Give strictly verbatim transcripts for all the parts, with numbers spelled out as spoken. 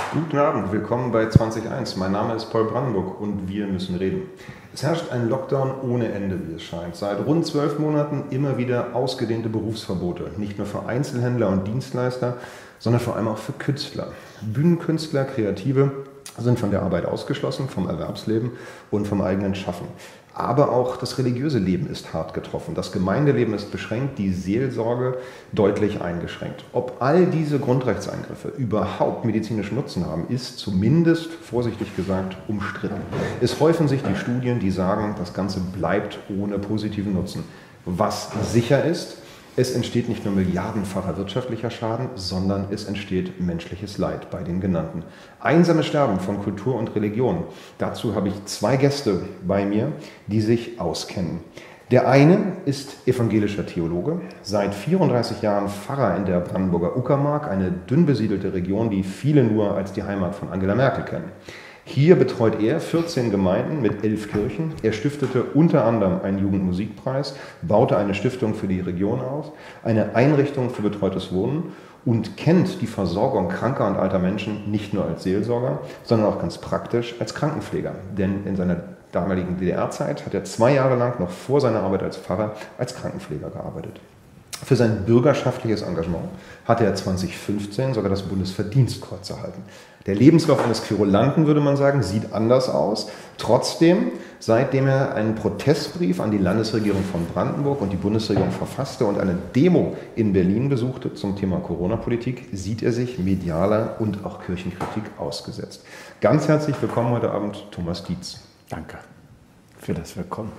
Guten Abend, willkommen bei zwanzig eins. Mein Name ist Paul Brandenburg und wir müssen reden. Es herrscht ein Lockdown ohne Ende, wie es scheint. Seit rund zwölf Monaten immer wieder ausgedehnte Berufsverbote. Nicht nur für Einzelhändler und Dienstleister, sondern vor allem auch für Künstler. Bühnenkünstler, Kreative sind von der Arbeit ausgeschlossen, vom Erwerbsleben und vom eigenen Schaffen. Aber auch das religiöse Leben ist hart getroffen. Das Gemeindeleben ist beschränkt, die Seelsorge deutlich eingeschränkt. Ob all diese Grundrechtseingriffe überhaupt medizinischen Nutzen haben, ist zumindest, vorsichtig gesagt, umstritten. Es häufen sich die Studien, die sagen, das Ganze bleibt ohne positiven Nutzen. Was sicher ist: Es entsteht nicht nur milliardenfacher wirtschaftlicher Schaden, sondern es entsteht menschliches Leid bei den genannten. Einsames Sterben von Kultur und Religion. Dazu habe ich zwei Gäste bei mir, die sich auskennen. Der eine ist evangelischer Theologe, seit vierunddreißig Jahren Pfarrer in der Brandenburger Uckermark, eine dünn besiedelte Region, die viele nur als die Heimat von Angela Merkel kennen. Hier betreut er vierzehn Gemeinden mit elf Kirchen. Er stiftete unter anderem einen Jugendmusikpreis, baute eine Stiftung für die Region auf, eine Einrichtung für betreutes Wohnen und kennt die Versorgung kranker und alter Menschen nicht nur als Seelsorger, sondern auch ganz praktisch als Krankenpfleger. Denn in seiner damaligen D D R-Zeit hat er zwei Jahre lang noch vor seiner Arbeit als Pfarrer als Krankenpfleger gearbeitet. Für sein bürgerschaftliches Engagement hatte er zweitausendfünfzehn sogar das Bundesverdienstkreuz erhalten. Der Lebenslauf eines Querulanten, würde man sagen, sieht anders aus. Trotzdem, seitdem er einen Protestbrief an die Landesregierung von Brandenburg und die Bundesregierung verfasste und eine Demo in Berlin besuchte zum Thema Corona-Politik, sieht er sich medialer und auch Kirchenkritik ausgesetzt. Ganz herzlich willkommen heute Abend, Thomas Dietz. Danke für das Willkommen.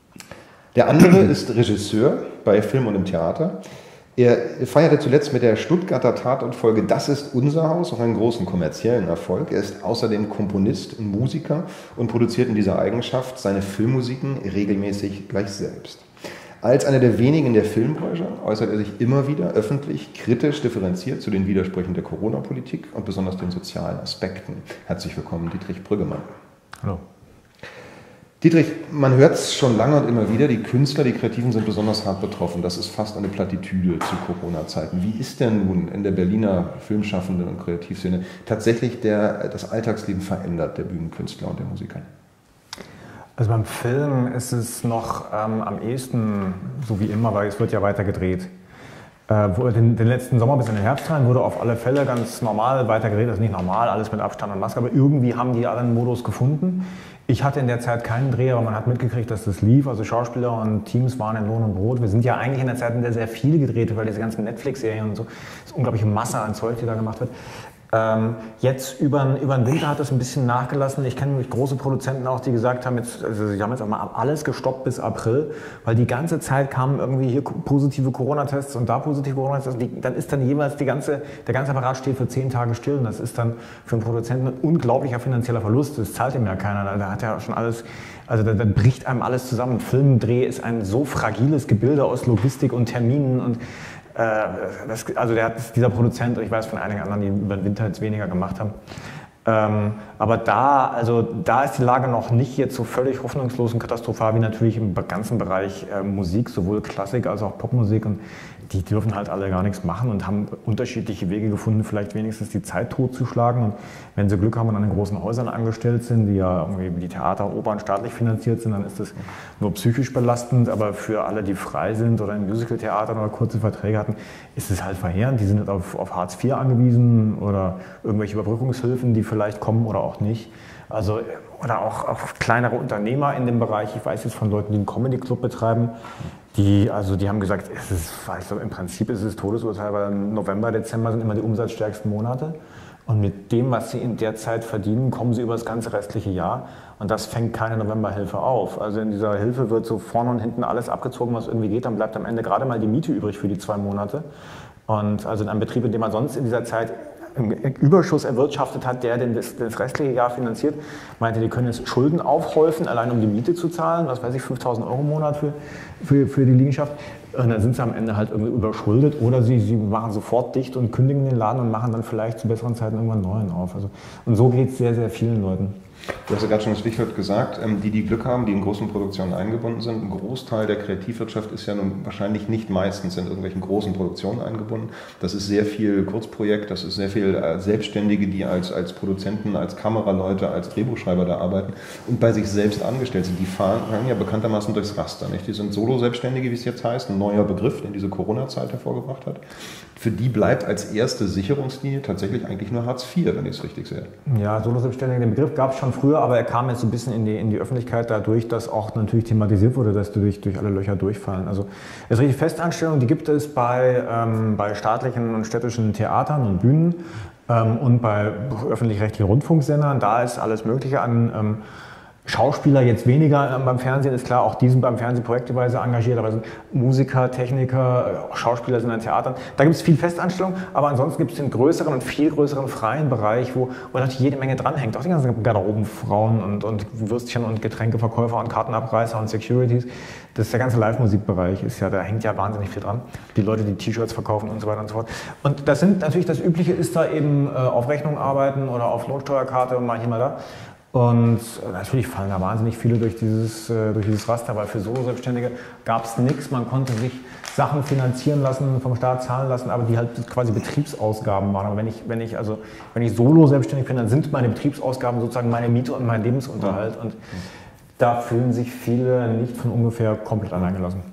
Der andere ist Regisseur bei Film und im Theater. Er feierte zuletzt mit der Stuttgarter Tatortfolge Das ist unser Haus auch einen großen kommerziellen Erfolg. Er ist außerdem Komponist und Musiker und produziert in dieser Eigenschaft seine Filmmusiken regelmäßig gleich selbst. Als einer der wenigen in der Filmbranche äußert er sich immer wieder öffentlich kritisch differenziert zu den Widersprüchen der Corona-Politik und besonders den sozialen Aspekten. Herzlich willkommen, Dietrich Brüggemann. Hallo. Dietrich, man hört es schon lange und immer wieder, die Künstler, die Kreativen sind besonders hart betroffen. Das ist fast eine Plattitüde zu Corona-Zeiten. Wie ist denn nun in der Berliner Filmschaffenden und Kreativszene tatsächlich der, das Alltagsleben verändert, der Bühnenkünstler und der Musiker? Also beim Film ist es noch ähm, am ehesten so wie immer, weil es wird ja weiter gedreht. Äh, den, den letzten Sommer bis in den Herbst rein wurde auf alle Fälle ganz normal weiter gedreht. Das ist nicht normal, alles mit Abstand und Maske, aber irgendwie haben die alle einen Modus gefunden. Ich hatte in der Zeit keinen Dreh, aber man hat mitgekriegt, dass das lief. Also Schauspieler und Teams waren in Lohn und Brot. Wir sind ja eigentlich in der Zeit, in der sehr viel gedreht wird, weil diese ganzen Netflix-Serien und so, das ist unglaubliche Masse an Zeug, die da gemacht wird. Ähm, jetzt über, über den Winter hat das ein bisschen nachgelassen. Ich kenne nämlich große Produzenten auch, die gesagt haben, jetzt, also sie haben jetzt auch mal alles gestoppt bis April, weil die ganze Zeit kamen irgendwie hier positive Corona-Tests und da positive Corona-Tests. Die, dann ist dann jeweils die ganze, der ganze Apparat steht für zehn Tage still und das ist dann für einen Produzenten ein unglaublicher finanzieller Verlust. Das zahlt ihm ja keiner. Da hat ja schon alles, also da, da bricht einem alles zusammen. Ein Filmdreh ist ein so fragiles Gebilde aus Logistik und Terminen und Das, also der hat, dieser Produzent, ich weiß von einigen anderen, die über den Winter jetzt weniger gemacht haben. Ähm, aber da, also da ist die Lage noch nicht jetzt so völlig hoffnungslos und katastrophal wie natürlich im ganzen Bereich äh, Musik, sowohl Klassik als auch Popmusik. Und die dürfen halt alle gar nichts machen und haben unterschiedliche Wege gefunden, vielleicht wenigstens die Zeit totzuschlagen. Und wenn sie Glück haben und an den großen Häusern angestellt sind, die ja irgendwie wie die Theater, Opern staatlich finanziert sind, dann ist das nur psychisch belastend. Aber für alle, die frei sind oder in Musicaltheatern oder kurze Verträge hatten, ist es halt verheerend. Die sind halt auf, auf Hartz vier angewiesen oder irgendwelche Überbrückungshilfen, die vielleicht kommen oder auch nicht. Also, oder auch, auch kleinere Unternehmer in dem Bereich. Ich weiß jetzt von Leuten, die einen Comedy-Club betreiben, die, also die haben gesagt, es ist, also im Prinzip ist es Todesurteil, weil November, Dezember sind immer die umsatzstärksten Monate. Und mit dem, was sie in der Zeit verdienen, kommen sie über das ganze restliche Jahr. Und das fängt keine Novemberhilfe auf. Also in dieser Hilfe wird so vorne und hinten alles abgezogen, was irgendwie geht. Dann bleibt am Ende gerade mal die Miete übrig für die zwei Monate. Und also in einem Betrieb, in dem man sonst in dieser Zeit einen Überschuss erwirtschaftet hat, der den das, das restliche Jahr finanziert, meinte, die können jetzt Schulden aufhäufen, allein um die Miete zu zahlen, was weiß ich, fünftausend Euro im Monat für, für, für die Liegenschaft. Und dann sind sie am Ende halt irgendwie überschuldet oder sie, sie machen sofort dicht und kündigen den Laden und machen dann vielleicht zu besseren Zeiten irgendwann einen neuen auf. Also, und so geht es sehr, sehr vielen Leuten. Du hast ja gerade schon das Stichwort gesagt, die, die Glück haben, die in großen Produktionen eingebunden sind. Ein Großteil der Kreativwirtschaft ist ja nun wahrscheinlich nicht meistens in irgendwelchen großen Produktionen eingebunden. Das ist sehr viel Kurzprojekt, das ist sehr viel Selbstständige, die als, als Produzenten, als Kameraleute, als Drehbuchschreiber da arbeiten und bei sich selbst angestellt sind. Die fahren, fahren ja bekanntermaßen durchs Raster. Nicht? Die sind Solo-Selbstständige, wie es jetzt heißt, ein neuer Begriff, den diese Corona-Zeit hervorgebracht hat. Für die bleibt als erste Sicherungslinie tatsächlich eigentlich nur Hartz vier, wenn ich es richtig sehe. Ja, Solo-Selbstständige, den Begriff gab es schon früher, aber er kam jetzt so ein bisschen in die, in die Öffentlichkeit dadurch, dass auch natürlich thematisiert wurde, dass die durch, durch alle Löcher durchfallen. Also es richtig Festanstellungen, die gibt es bei, ähm, bei staatlichen und städtischen Theatern und Bühnen ähm, und bei öffentlich-rechtlichen Rundfunksendern. Da ist alles Mögliche an ähm, Schauspieler jetzt weniger beim Fernsehen, ist klar, auch die sind beim Fernsehen projektweise engagiert, aber sind Musiker, Techniker, auch Schauspieler sind an Theatern. Da gibt es viel Festanstellung, aber ansonsten gibt es den größeren und viel größeren freien Bereich, wo, wo natürlich jede Menge dranhängt. Auch die ganzen Garderobenfrauen und, und Würstchen und Getränkeverkäufer und Kartenabreißer und Securities. Das ist der ganze Live-Musikbereich, ist ja, da hängt ja wahnsinnig viel dran. Die Leute, die T-Shirts verkaufen und so weiter und so fort. Und das sind natürlich, das Übliche ist da eben äh, auf Rechnung arbeiten oder auf Lohnsteuerkarte und mal hier, mal da. Und natürlich fallen da wahnsinnig viele durch dieses, äh, durch dieses Raster, weil für Solo-Selbstständige gab es nichts. Man konnte sich Sachen finanzieren lassen, vom Staat zahlen lassen, aber die halt quasi Betriebsausgaben waren. Aber wenn ich, wenn ich, also, wenn ich Solo-Selbstständig bin, dann sind meine Betriebsausgaben sozusagen meine Miete und mein Lebensunterhalt. Und da fühlen sich viele nicht von ungefähr komplett alleingelassen.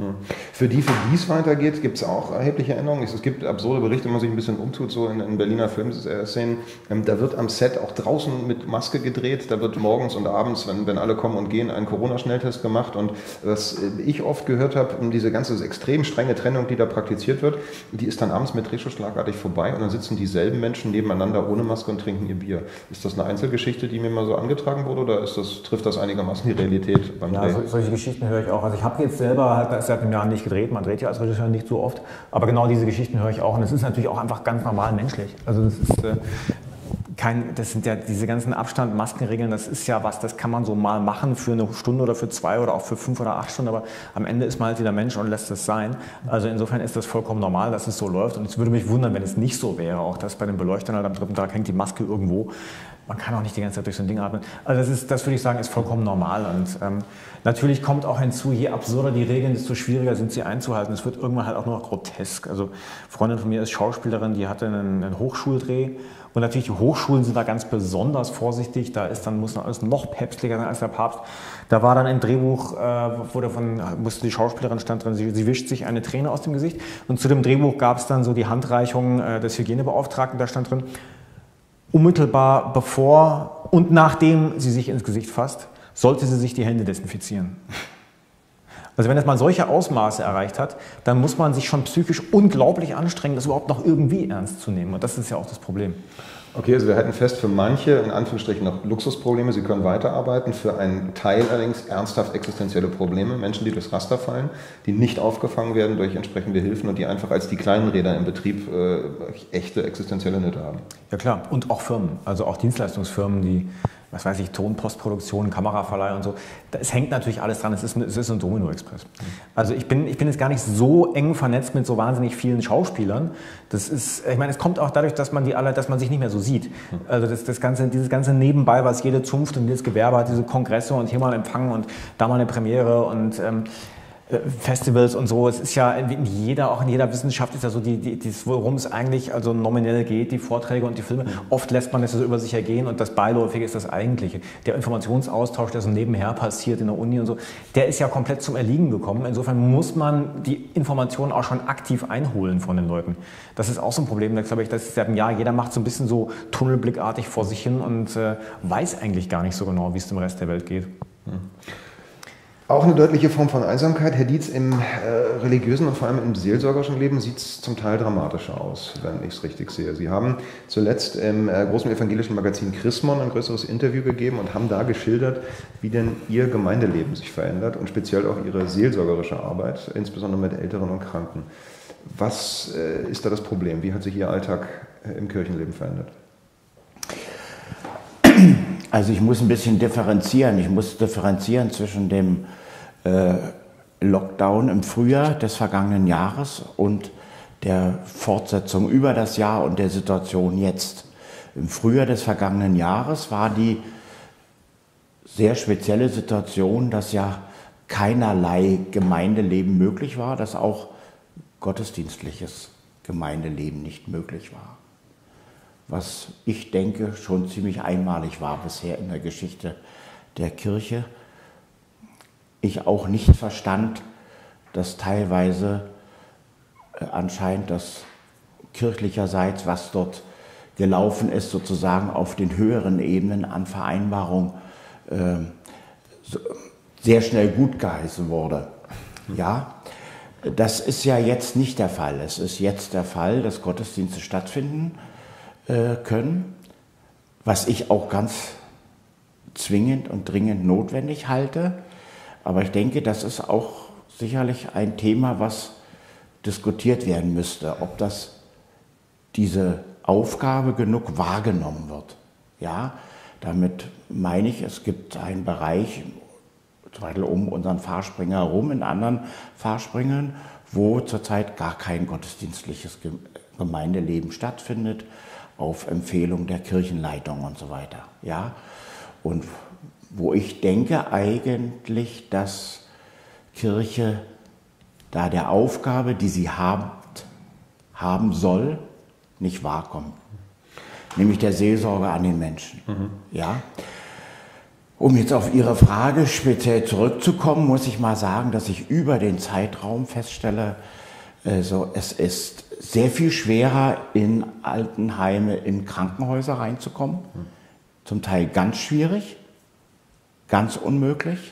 Für die, für die es weitergeht, gibt es auch erhebliche Änderungen. Es gibt absurde Berichte, wenn man sich ein bisschen umtut, so in, in Berliner Filmszenen. Ähm, da wird am Set auch draußen mit Maske gedreht. Da wird morgens und abends, wenn, wenn alle kommen und gehen, ein Corona-Schnelltest gemacht. Und was ich oft gehört habe, diese ganze extrem strenge Trennung, die da praktiziert wird, die ist dann abends mit Drehschlussschlagartig vorbei und dann sitzen dieselben Menschen nebeneinander ohne Maske und trinken ihr Bier. Ist das eine Einzelgeschichte, die mir mal so angetragen wurde, oder ist das, trifft das einigermaßen die Realität beim ja, Dreh? So, solche Geschichten höre ich auch. Also ich habe jetzt selber halt seit einem Jahr nicht gedreht, man dreht ja als Regisseur nicht so oft, aber genau diese Geschichten höre ich auch und es ist natürlich auch einfach ganz normal menschlich. Also das ist äh, kein, das sind ja diese ganzen Abstand, Maskenregeln, das ist ja was, das kann man so mal machen für eine Stunde oder für zwei oder auch für fünf oder acht Stunden, aber am Ende ist man halt wieder Mensch und lässt es sein. Also insofern ist das vollkommen normal, dass es so läuft und es würde mich wundern, wenn es nicht so wäre, auch dass bei den Beleuchtern halt am dritten Tag hängt die Maske irgendwo. Man kann auch nicht die ganze Zeit durch so ein Ding atmen. Also das, ist, das würde ich sagen, ist vollkommen normal. Und ähm, natürlich kommt auch hinzu, je absurder die Regeln, desto schwieriger sind sie einzuhalten. Es wird irgendwann halt auch nur noch grotesk. Also eine Freundin von mir ist Schauspielerin, die hatte einen, einen Hochschuldreh. Und natürlich die Hochschulen sind da ganz besonders vorsichtig. Da ist dann, muss dann alles noch päpstlicher sein als der Papst. Da war dann ein Drehbuch, äh, wo davon musste die Schauspielerin stand drin, sie, sie wischt sich eine Träne aus dem Gesicht. Und zu dem Drehbuch gab es dann so die Handreichung äh, des Hygienebeauftragten, da stand drin, unmittelbar bevor und nachdem sie sich ins Gesicht fasst, sollte sie sich die Hände desinfizieren. Also wenn es mal solche Ausmaße erreicht hat, dann muss man sich schon psychisch unglaublich anstrengen, das überhaupt noch irgendwie ernst zu nehmen. Und das ist ja auch das Problem. Okay, also wir halten fest, für manche, in Anführungsstrichen, noch Luxusprobleme, sie können weiterarbeiten, für einen Teil allerdings ernsthaft existenzielle Probleme, Menschen, die durchs Raster fallen, die nicht aufgefangen werden durch entsprechende Hilfen und die einfach als die kleinen Räder im Betrieb äh, echte existenzielle Nöte haben. Ja klar, und auch Firmen, also auch Dienstleistungsfirmen, die, was weiß ich, Ton, Postproduktion, Kameraverleih und so, es hängt natürlich alles dran, es ist, es ist ein Domino-Express. Also ich bin, ich bin jetzt gar nicht so eng vernetzt mit so wahnsinnig vielen Schauspielern, das ist, ich meine, es kommt auch dadurch, dass man die alle, dass man sich nicht mehr so sieht. Also das, das ganze, dieses ganze Nebenbei, was jede Zunft und jedes Gewerbe hat, diese Kongresse und hier mal ein Empfang und da mal eine Premiere und ähm, Festivals und so, es ist ja in jeder, auch in jeder Wissenschaft ist ja so, die, die, die, worum es eigentlich also nominell geht, die Vorträge und die Filme. Mhm. Oft lässt man das so über sich ergehen und das Beiläufige ist das Eigentliche. Der Informationsaustausch, der so nebenher passiert in der Uni und so, der ist ja komplett zum Erliegen gekommen. Insofern muss man die Informationen auch schon aktiv einholen von den Leuten. Das ist auch so ein Problem, da glaube ich, das ist seit einem Jahr, jeder macht so ein bisschen so tunnelblickartig vor sich hin und äh, weiß eigentlich gar nicht so genau, wie es dem Rest der Welt geht. Mhm. Auch eine deutliche Form von Einsamkeit. Herr Dietz, im äh, religiösen und vor allem im seelsorgerischen Leben sieht es zum Teil dramatischer aus, wenn ich es richtig sehe. Sie haben zuletzt im äh, großen evangelischen Magazin Chrismon ein größeres Interview gegeben und haben da geschildert, wie denn Ihr Gemeindeleben sich verändert und speziell auch Ihre seelsorgerische Arbeit, insbesondere mit Älteren und Kranken. Was äh, ist da das Problem? Wie hat sich Ihr Alltag äh, im Kirchenleben verändert? Also ich muss ein bisschen differenzieren. Ich muss differenzieren zwischen dem äh, Lockdown im Frühjahr des vergangenen Jahres und der Fortsetzung über das Jahr und der Situation jetzt. Im Frühjahr des vergangenen Jahres war die sehr spezielle Situation, dass ja keinerlei Gemeindeleben möglich war, dass auch gottesdienstliches Gemeindeleben nicht möglich war. Was ich denke schon ziemlich einmalig war bisher in der Geschichte der Kirche. Ich auch nicht verstand, dass teilweise äh, anscheinend das kirchlicherseits, was dort gelaufen ist, sozusagen auf den höheren Ebenen an Vereinbarung äh, so, sehr schnell gut geheißen wurde. Ja, das ist ja jetzt nicht der Fall. Es ist jetzt der Fall, dass Gottesdienste stattfinden äh, können, was ich auch ganz zwingend und dringend notwendig halte. Aber ich denke, das ist auch sicherlich ein Thema, was diskutiert werden müsste, ob das diese Aufgabe genug wahrgenommen wird. Ja, damit meine ich, es gibt einen Bereich, zum Beispiel um unseren Pfarrspringer herum, in anderen Pfarrspringern, wo zurzeit gar kein gottesdienstliches Gemeindeleben stattfindet, auf Empfehlung der Kirchenleitung und so weiter. Ja, und wo ich denke eigentlich, dass Kirche da der Aufgabe, die sie habt, haben soll, nicht wahrkommt. Nämlich der Seelsorge an den Menschen. Mhm. Ja? Um jetzt auf Ihre Frage speziell zurückzukommen, muss ich mal sagen, dass ich über den Zeitraum feststelle, also es ist sehr viel schwerer, in Altenheime, in Krankenhäuser reinzukommen. Mhm. Zum Teil ganz schwierig, ganz unmöglich.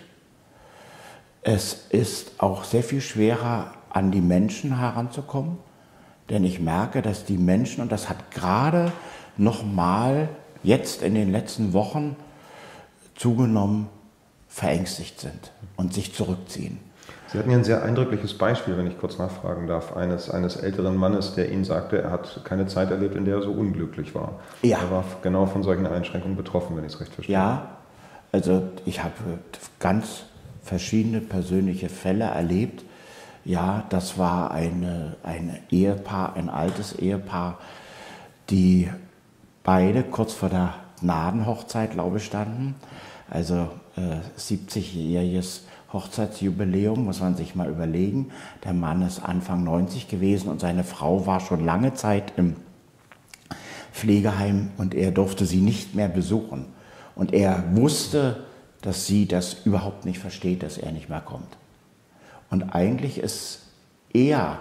Es ist auch sehr viel schwerer, an die Menschen heranzukommen, denn ich merke, dass die Menschen, und das hat gerade noch mal jetzt in den letzten Wochen zugenommen, verängstigt sind und sich zurückziehen. Sie hatten ja ein sehr eindrückliches Beispiel, wenn ich kurz nachfragen darf, eines, eines älteren Mannes, der Ihnen sagte, er hat keine Zeit erlebt, in der er so unglücklich war. Ja. Er war genau von solchen Einschränkungen betroffen, wenn ich es recht verstehe. Ja, also ich habe ganz verschiedene persönliche Fälle erlebt. Ja, das war eine, ein Ehepaar, ein altes Ehepaar, die beide kurz vor der Gnadenhochzeit, glaube ich, standen. Also äh, siebzigjähriges Hochzeitsjubiläum, muss man sich mal überlegen. Der Mann ist Anfang neunzig gewesen und seine Frau war schon lange Zeit im Pflegeheim und er durfte sie nicht mehr besuchen. Und er wusste, dass sie das überhaupt nicht versteht, dass er nicht mehr kommt. Und eigentlich ist er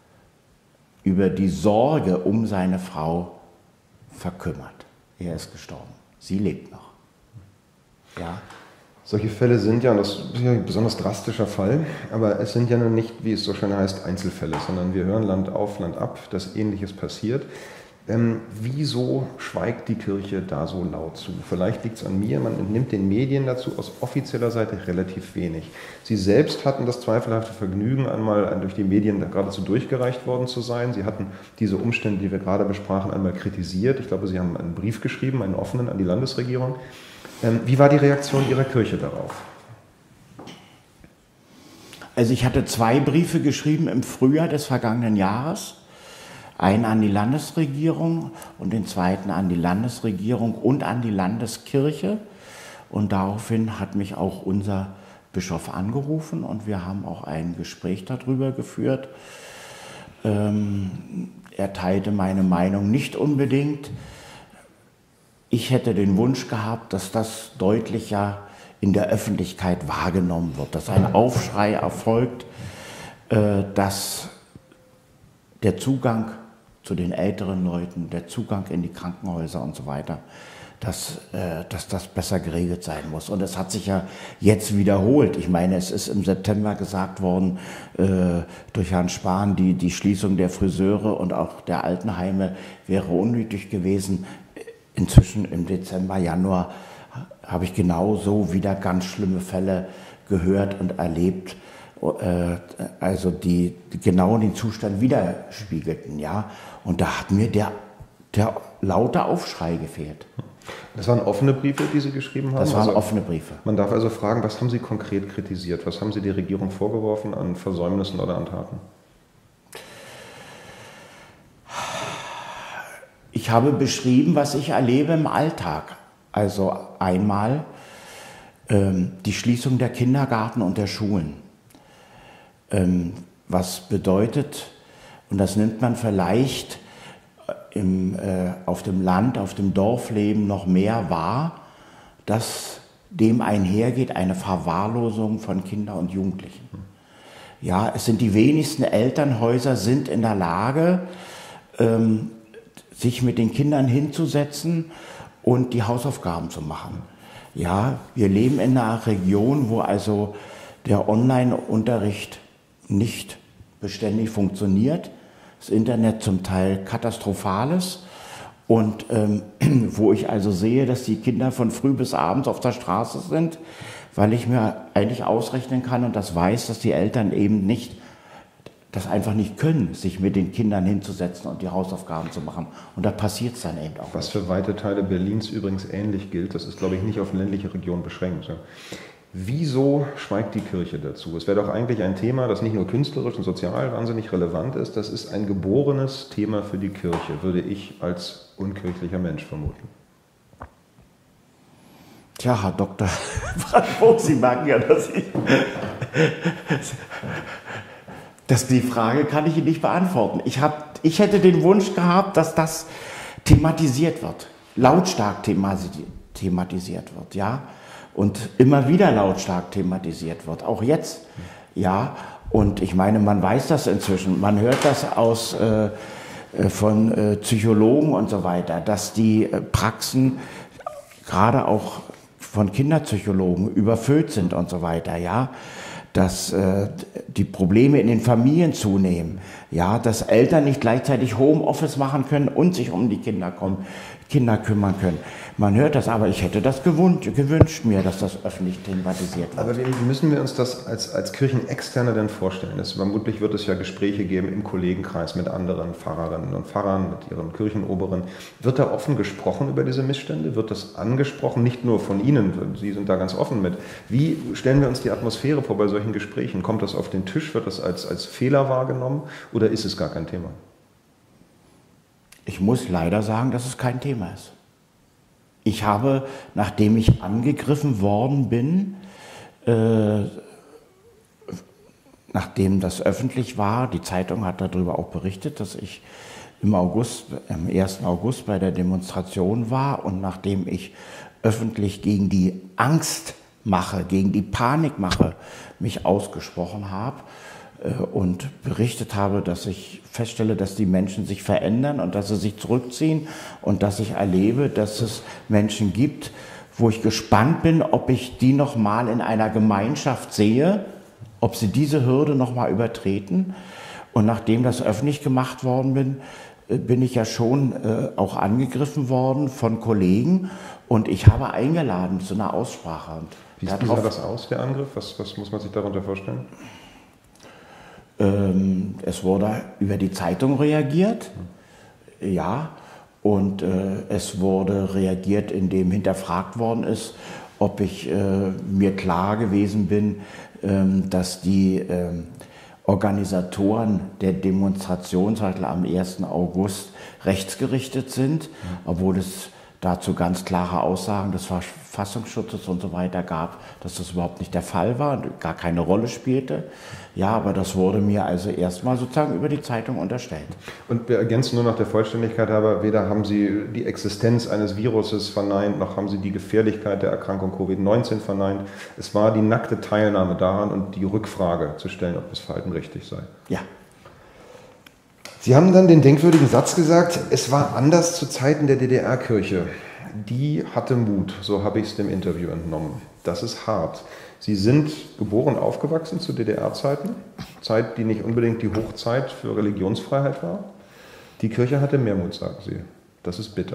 über die Sorge um seine Frau verkümmert. Er ist gestorben. Sie lebt noch. Ja. Solche Fälle sind ja, und das ist ja ein besonders drastischer Fall, aber es sind ja nun nicht, wie es so schön heißt, Einzelfälle, sondern wir hören Land auf, Land ab, dass Ähnliches passiert. Ähm, wieso schweigt die Kirche da so laut zu? Vielleicht liegt es an mir, man entnimmt den Medien dazu aus offizieller Seite relativ wenig. Sie selbst hatten das zweifelhafte Vergnügen, einmal durch die Medien geradezu durchgereicht worden zu sein. Sie hatten diese Umstände, die wir gerade besprachen, einmal kritisiert. Ich glaube, Sie haben einen Brief geschrieben, einen offenen an die Landesregierung. Ähm, wie war die Reaktion Ihrer Kirche darauf? Also ich hatte zwei Briefe geschrieben im Frühjahr des vergangenen Jahres. Einen an die Landesregierung und den zweiten an die Landesregierung und an die Landeskirche. Und daraufhin hat mich auch unser Bischof angerufen und wir haben auch ein Gespräch darüber geführt. Ähm, er teilte meine Meinung nicht unbedingt. Ich hätte den Wunsch gehabt, dass das deutlicher in der Öffentlichkeit wahrgenommen wird, dass ein Aufschrei erfolgt, äh, dass der Zugang zu den älteren Leuten, der Zugang in die Krankenhäuser und so weiter, dass, äh, dass das besser geregelt sein muss. Und es hat sich ja jetzt wiederholt. Ich meine, es ist im September gesagt worden äh, durch Herrn Spahn, die, die Schließung der Friseure und auch der Altenheime wäre unnötig gewesen. Inzwischen im Dezember, Januar habe ich genauso wieder ganz schlimme Fälle gehört und erlebt, also die, die genau den Zustand widerspiegelten, ja. Und da hat mir der, der laute Aufschrei gefehlt. Das waren offene Briefe, die Sie geschrieben haben? Das waren also, offene Briefe. Man darf also fragen, was haben Sie konkret kritisiert? Was haben Sie die Regierung vorgeworfen an Versäumnissen oder an Taten? Ich habe beschrieben, was ich erlebe im Alltag. Also einmal ähm, die Schließung der Kindergärten und der Schulen. Ähm, was bedeutet, und das nimmt man vielleicht im, äh, auf dem Land, auf dem Dorfleben noch mehr wahr, dass dem einhergeht eine Verwahrlosung von Kindern und Jugendlichen. Ja, es sind die wenigsten Elternhäuser sind in der Lage, ähm, sich mit den Kindern hinzusetzen und die Hausaufgaben zu machen. Ja, wir leben in einer Region, wo also der Online-Unterricht nicht beständig funktioniert, das Internet zum Teil katastrophal ist und ähm, wo ich also sehe, dass die Kinder von früh bis abends auf der Straße sind, weil ich mir eigentlich ausrechnen kann und das weiß, dass die Eltern eben nicht, das einfach nicht können, sich mit den Kindern hinzusetzen und die Hausaufgaben zu machen. Und da passiert es dann eben auch. Was für weite Teile Berlins übrigens ähnlich gilt, das ist, glaube ich, nicht auf ländliche Regionen beschränkt. Wieso schweigt die Kirche dazu? Es wäre doch eigentlich ein Thema, das nicht nur künstlerisch und sozial wahnsinnig relevant ist, das ist ein geborenes Thema für die Kirche, würde ich als unkirchlicher Mensch vermuten. Tja, Herr Doktor Brandenburg, Sie merken ja, dass ich... Das, die Frage kann ich Ihnen nicht beantworten. Ich, hab, ich hätte den Wunsch gehabt, dass das thematisiert wird, lautstark thematisiert wird, ja, und immer wieder lautstark thematisiert wird, auch jetzt, ja. Und ich meine, man weiß das inzwischen, man hört das aus äh, von äh, Psychologen und so weiter, dass die äh, Praxen gerade auch von Kinderpsychologen überfüllt sind und so weiter, ja. Dass äh, die Probleme in den Familien zunehmen, ja, dass Eltern nicht gleichzeitig Homeoffice machen können und sich um die Kinder, kommen, Kinder kümmern können. Man hört das, aber ich hätte das gewünscht, gewünscht mir, dass das öffentlich thematisiert wird. Aber wie müssen wir uns das als, als Kirchenexterne denn vorstellen? Das, vermutlich wird es ja Gespräche geben im Kollegenkreis mit anderen Pfarrerinnen und Pfarrern, mit ihren Kirchenoberen. Wird da offen gesprochen über diese Missstände? Wird das angesprochen? Nicht nur von Ihnen, Sie sind da ganz offen mit. Wie stellen wir uns die Atmosphäre vor bei solchen Gesprächen? Kommt das auf den Tisch? Wird das als, als Fehler wahrgenommen? Oder ist es gar kein Thema? Ich muss leider sagen, dass es kein Thema ist. Ich habe, nachdem ich angegriffen worden bin, äh, nachdem das öffentlich war, die Zeitung hat darüber auch berichtet, dass ich im August, am ersten August bei der Demonstration war und nachdem ich öffentlich gegen die Angstmache, gegen die Panikmache mich ausgesprochen habe, und berichtet habe, dass ich feststelle, dass die Menschen sich verändern und dass sie sich zurückziehen und dass ich erlebe, dass es Menschen gibt, wo ich gespannt bin, ob ich die noch mal in einer Gemeinschaft sehe, ob sie diese Hürde noch mal übertreten. Und nachdem das öffentlich gemacht worden bin, bin ich ja schon äh, auch angegriffen worden von Kollegen und ich habe eingeladen zu einer Aussprache. Und wie sah das aus, der Angriff? Was, was muss man sich darunter vorstellen? Es wurde über die Zeitung reagiert, ja, und äh, es wurde reagiert, indem hinterfragt worden ist, ob ich äh, mir klar gewesen bin, äh, dass die äh, Organisatoren der Demonstration am ersten August rechtsgerichtet sind, obwohl es dazu ganz klare Aussagen des Verfassungsschutzes und so weiter gab, dass das überhaupt nicht der Fall war und gar keine Rolle spielte. Ja, aber das wurde mir also erstmal sozusagen über die Zeitung unterstellt. Und wir ergänzen nur noch der Vollständigkeit halber, weder haben Sie die Existenz eines Viruses verneint, noch haben Sie die Gefährlichkeit der Erkrankung Covid neunzehn verneint. Es war die nackte Teilnahme daran und die Rückfrage zu stellen, ob das Verhalten richtig sei. Ja. Sie haben dann den denkwürdigen Satz gesagt, es war anders zu Zeiten der D D R-Kirche. Die hatte Mut, so habe ich es dem Interview entnommen. Das ist hart. Sie sind geboren, aufgewachsen zu D D R-Zeiten, Zeit, die nicht unbedingt die Hochzeit für Religionsfreiheit war. Die Kirche hatte mehr Mut, sagen Sie. Das ist bitter.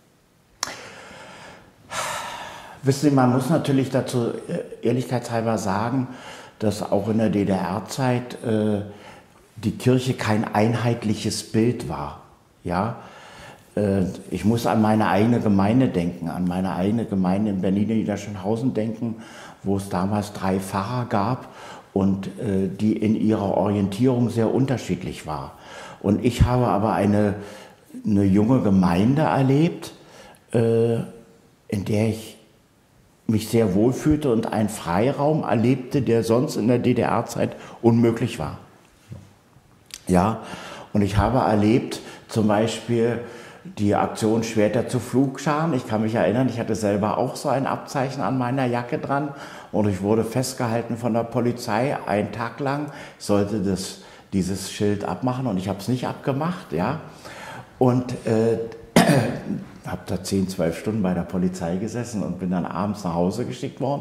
Wissen Sie, man muss natürlich dazu ehrlichkeitshalber sagen, dass auch in der D D R-Zeit äh, die Kirche kein einheitliches Bild war. Ja? Äh, ich muss an meine eigene Gemeinde denken, an meine eigene Gemeinde in Berlin-Niederschönhausen denken, wo es damals drei Pfarrer gab und äh, die in ihrer Orientierung sehr unterschiedlich war. Und ich habe aber eine, eine junge Gemeinde erlebt, äh, in der ich mich sehr wohlfühlte und einen Freiraum erlebte, der sonst in der D D R-Zeit unmöglich war. Ja, und ich habe erlebt, zum Beispiel die Aktion Schwerter zu Pflugscharen. Ich kann mich erinnern, ich hatte selber auch so ein Abzeichen an meiner Jacke dran und ich wurde festgehalten von der Polizei einen Tag lang. Ich sollte das, dieses Schild abmachen und ich habe es nicht abgemacht. Ja? Und äh, habe da zehn, zwölf Stunden bei der Polizei gesessen und bin dann abends nach Hause geschickt worden.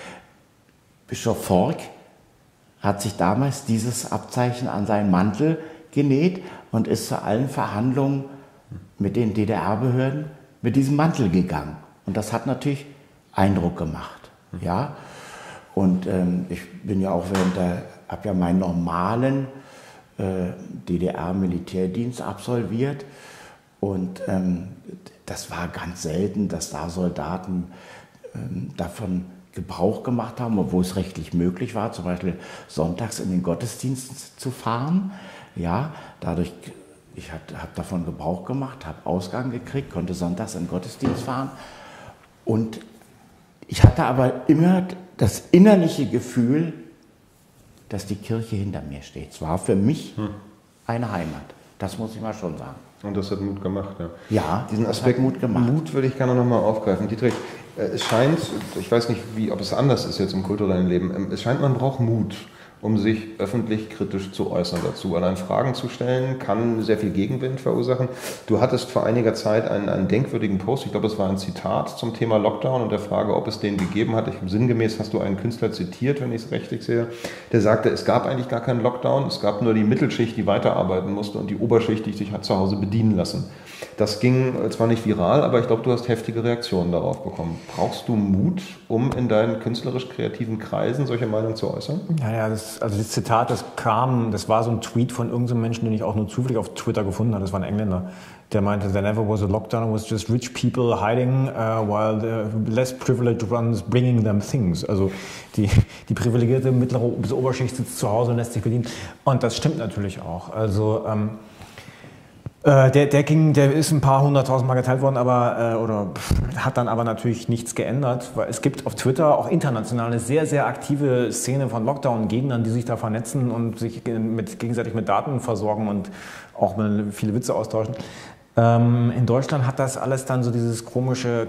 Bischof Fork hat sich damals dieses Abzeichen an seinen Mantel genäht und ist zu allen Verhandlungen mit den D D R-Behörden mit diesem Mantel gegangen. Und das hat natürlich Eindruck gemacht. Ja? Und ähm, ich bin ja auch während der, habe ja meinen normalen äh, D D R-Militärdienst absolviert. Und ähm, das war ganz selten, dass da Soldaten ähm, davon Gebrauch gemacht haben, obwohl es rechtlich möglich war, zum Beispiel sonntags in den Gottesdienst zu fahren. Ja, dadurch Ich habe hab davon Gebrauch gemacht, habe Ausgang gekriegt, konnte sonntags in den Gottesdienst fahren. Und ich hatte aber immer das innerliche Gefühl, dass die Kirche hinter mir steht. Es war für mich hm. eine Heimat. Das muss ich mal schon sagen. Und das hat Mut gemacht, ja. Ja, diesen Aspekt Mut gemacht. Mut würde ich gerne noch mal aufgreifen. Dietrich, es scheint, ich weiß nicht, wie, ob es anders ist jetzt im kulturellen Leben, es scheint, man braucht Mut, um sich öffentlich kritisch zu äußern dazu. Allein Fragen zu stellen, kann sehr viel Gegenwind verursachen. Du hattest vor einiger Zeit einen, einen denkwürdigen Post, ich glaube, es war ein Zitat zum Thema Lockdown und der Frage, ob es den gegeben hat. Ich, sinngemäß hast du einen Künstler zitiert, wenn ich es richtig sehe, der sagte, es gab eigentlich gar keinen Lockdown, es gab nur die Mittelschicht, die weiterarbeiten musste und die Oberschicht, die sich hat zu Hause bedienen lassen. Das ging zwar nicht viral, aber ich glaube, du hast heftige Reaktionen darauf bekommen. Brauchst du Mut, um in deinen künstlerisch-kreativen Kreisen solche Meinungen zu äußern? Ja, ja, das, also das Zitat, das kam, das war so ein Tweet von irgendeinem Menschen, den ich auch nur zufällig auf Twitter gefunden habe. Das war ein Engländer, der meinte, there never was a lockdown, it was just rich people hiding, uh, while the less privileged ones bringing them things. Also die, die privilegierte mittlere bis Oberschicht sitzt zu Hause und lässt sich bedienen. Und das stimmt natürlich auch. Also ähm, Äh, der, der, ging, der ist ein paar hunderttausend Mal geteilt worden, aber, äh, oder pff, hat dann aber natürlich nichts geändert, weil es gibt auf Twitter auch international eine sehr, sehr aktive Szene von Lockdown-Gegnern, die sich da vernetzen und sich mit, gegenseitig mit Daten versorgen und auch viele Witze austauschen. Ähm, in Deutschland hat das alles dann so dieses komische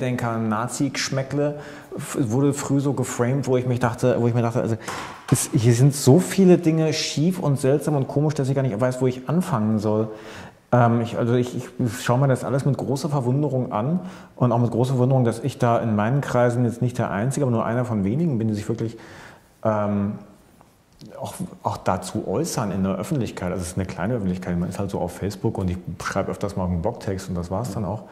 Querdenker-Nazi-Geschmäckle, wurde früh so geframed, wo ich mich dachte, wo ich mir dachte, also es, hier sind so viele Dinge schief und seltsam und komisch, dass ich gar nicht weiß, wo ich anfangen soll. Ich, also ich, ich schaue mir das alles mit großer Verwunderung an und auch mit großer Verwunderung, dass ich da in meinen Kreisen jetzt nicht der Einzige, aber nur einer von wenigen bin, die sich wirklich ähm, auch, auch dazu äußern in der Öffentlichkeit. Also es ist eine kleine Öffentlichkeit, man ist halt so auf Facebook und ich schreibe öfters mal einen Blogtext und das war es dann auch.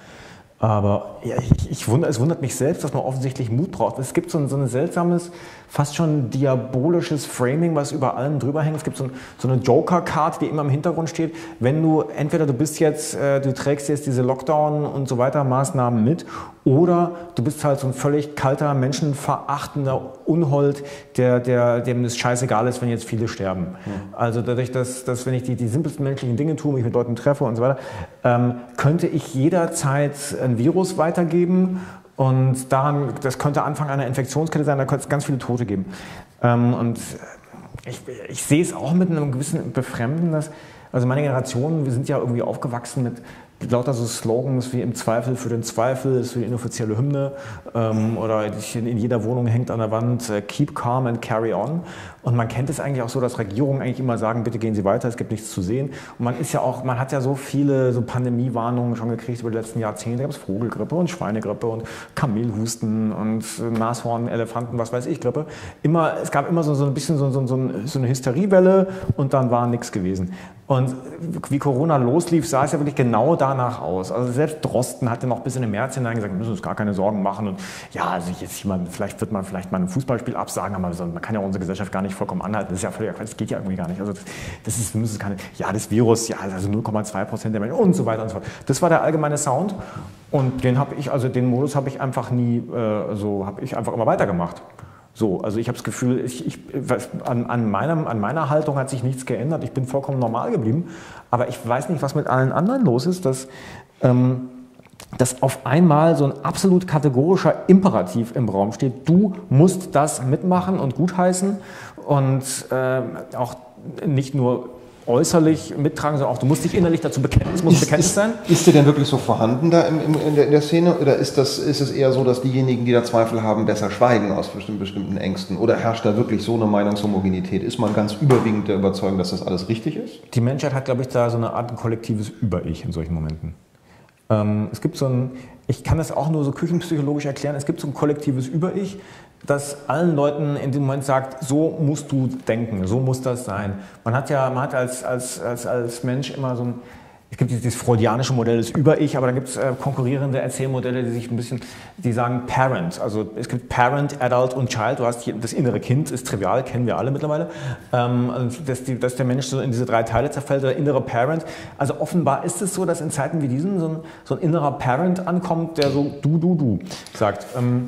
Aber ja, ich, ich wundere, es wundert mich selbst, dass man offensichtlich Mut braucht. Es gibt so ein, so ein seltsames, fast schon diabolisches Framing, was über allem drüber hängt. Es gibt so, ein, so eine Joker-Card, die immer im Hintergrund steht. Wenn du, entweder du bist jetzt, äh, du trägst jetzt diese Lockdown und so weiter Maßnahmen mit, oder du bist halt so ein völlig kalter, menschenverachtender Unhold, der, der, dem es scheißegal ist, wenn jetzt viele sterben. Mhm. Also dadurch, dass, dass wenn ich die, die simpelsten menschlichen Dinge tue, mich mit Leuten treffe und so weiter, ähm, könnte ich jederzeit ein Virus weitergeben und daran, das könnte Anfang einer Infektionskette sein, da könnte es ganz viele Tote geben. Ähm, und ich, ich sehe es auch mit einem gewissen Befremden, dass, also meine Generation, wir sind ja irgendwie aufgewachsen mit lauter so Slogans wie im Zweifel für den Zweifel, ist für die inoffizielle Hymne, ähm, oder in jeder Wohnung hängt an der Wand äh, Keep calm and carry on. Und man kennt es eigentlich auch so, dass Regierungen eigentlich immer sagen, bitte gehen Sie weiter, es gibt nichts zu sehen. Und man ist ja auch, man hat ja so viele so Pandemiewarnungen schon gekriegt über die letzten Jahrzehnte. Da gab es Vogelgrippe und Schweinegrippe und Kamelhusten und Nashorn, Elefanten, was weiß ich, Grippe. Immer, es gab immer so, so ein bisschen so, so, so eine Hysteriewelle und dann war nichts gewesen. Und wie Corona loslief, sah es ja wirklich genau danach aus. Also selbst Drosten hatte noch bis in den März hinein gesagt, wir müssen uns gar keine Sorgen machen. Und ja, also jetzt jemand, vielleicht wird man vielleicht mal ein Fußballspiel absagen, aber man kann ja unsere Gesellschaft gar nicht vollkommen anhalten. Das ist ja völlig, das geht ja irgendwie gar nicht. Also das, das ist, wir müssen keine, ja, das Virus, ja, also null Komma zwei Prozent der Menschen und so weiter und so fort. Das war der allgemeine Sound und den habe ich, also den Modus habe ich einfach nie, äh, so habe ich einfach immer weitergemacht. So, also ich habe das Gefühl, ich, ich, an, an, meinem, an meiner Haltung hat sich nichts geändert. Ich bin vollkommen normal geblieben. Aber ich weiß nicht, was mit allen anderen los ist. Dass, ähm, dass auf einmal so ein absolut kategorischer Imperativ im Raum steht, du musst das mitmachen und gutheißen und äh, auch nicht nur äußerlich mittragen, sondern auch du musst dich innerlich dazu bekennen. Es muss ist, Bekenntnis ist, sein. Ist der denn wirklich so vorhanden da im, im, in, der, in der Szene oder ist, das, ist es eher so, dass diejenigen, die da Zweifel haben, besser schweigen aus bestimmten, bestimmten Ängsten? Oder herrscht da wirklich so eine Meinungshomogenität? Ist man ganz überwiegend der Überzeugung, dass das alles richtig ist? Die Menschheit hat, glaube ich, da so eine Art kollektives Über-Ich in solchen Momenten. Ähm, es gibt so ein, ich kann das auch nur so küchenpsychologisch erklären, es gibt so ein kollektives Über-Ich, das allen Leuten in dem Moment sagt, so musst du denken, so muss das sein. Man hat ja, man hat als, als, als, als Mensch immer so ein, es gibt dieses freudianische Modell des Über-Ich, aber dann gibt es äh, konkurrierende Erzählmodelle, die sich ein bisschen, die sagen Parent, also es gibt Parent, Adult und Child, du hast hier, das innere Kind, ist trivial, kennen wir alle mittlerweile, ähm, also dass, die, dass der Mensch so in diese drei Teile zerfällt, der innere Parent, also offenbar ist es so, dass in Zeiten wie diesen so ein, so ein innerer Parent ankommt, der so du, du, du sagt. Ähm,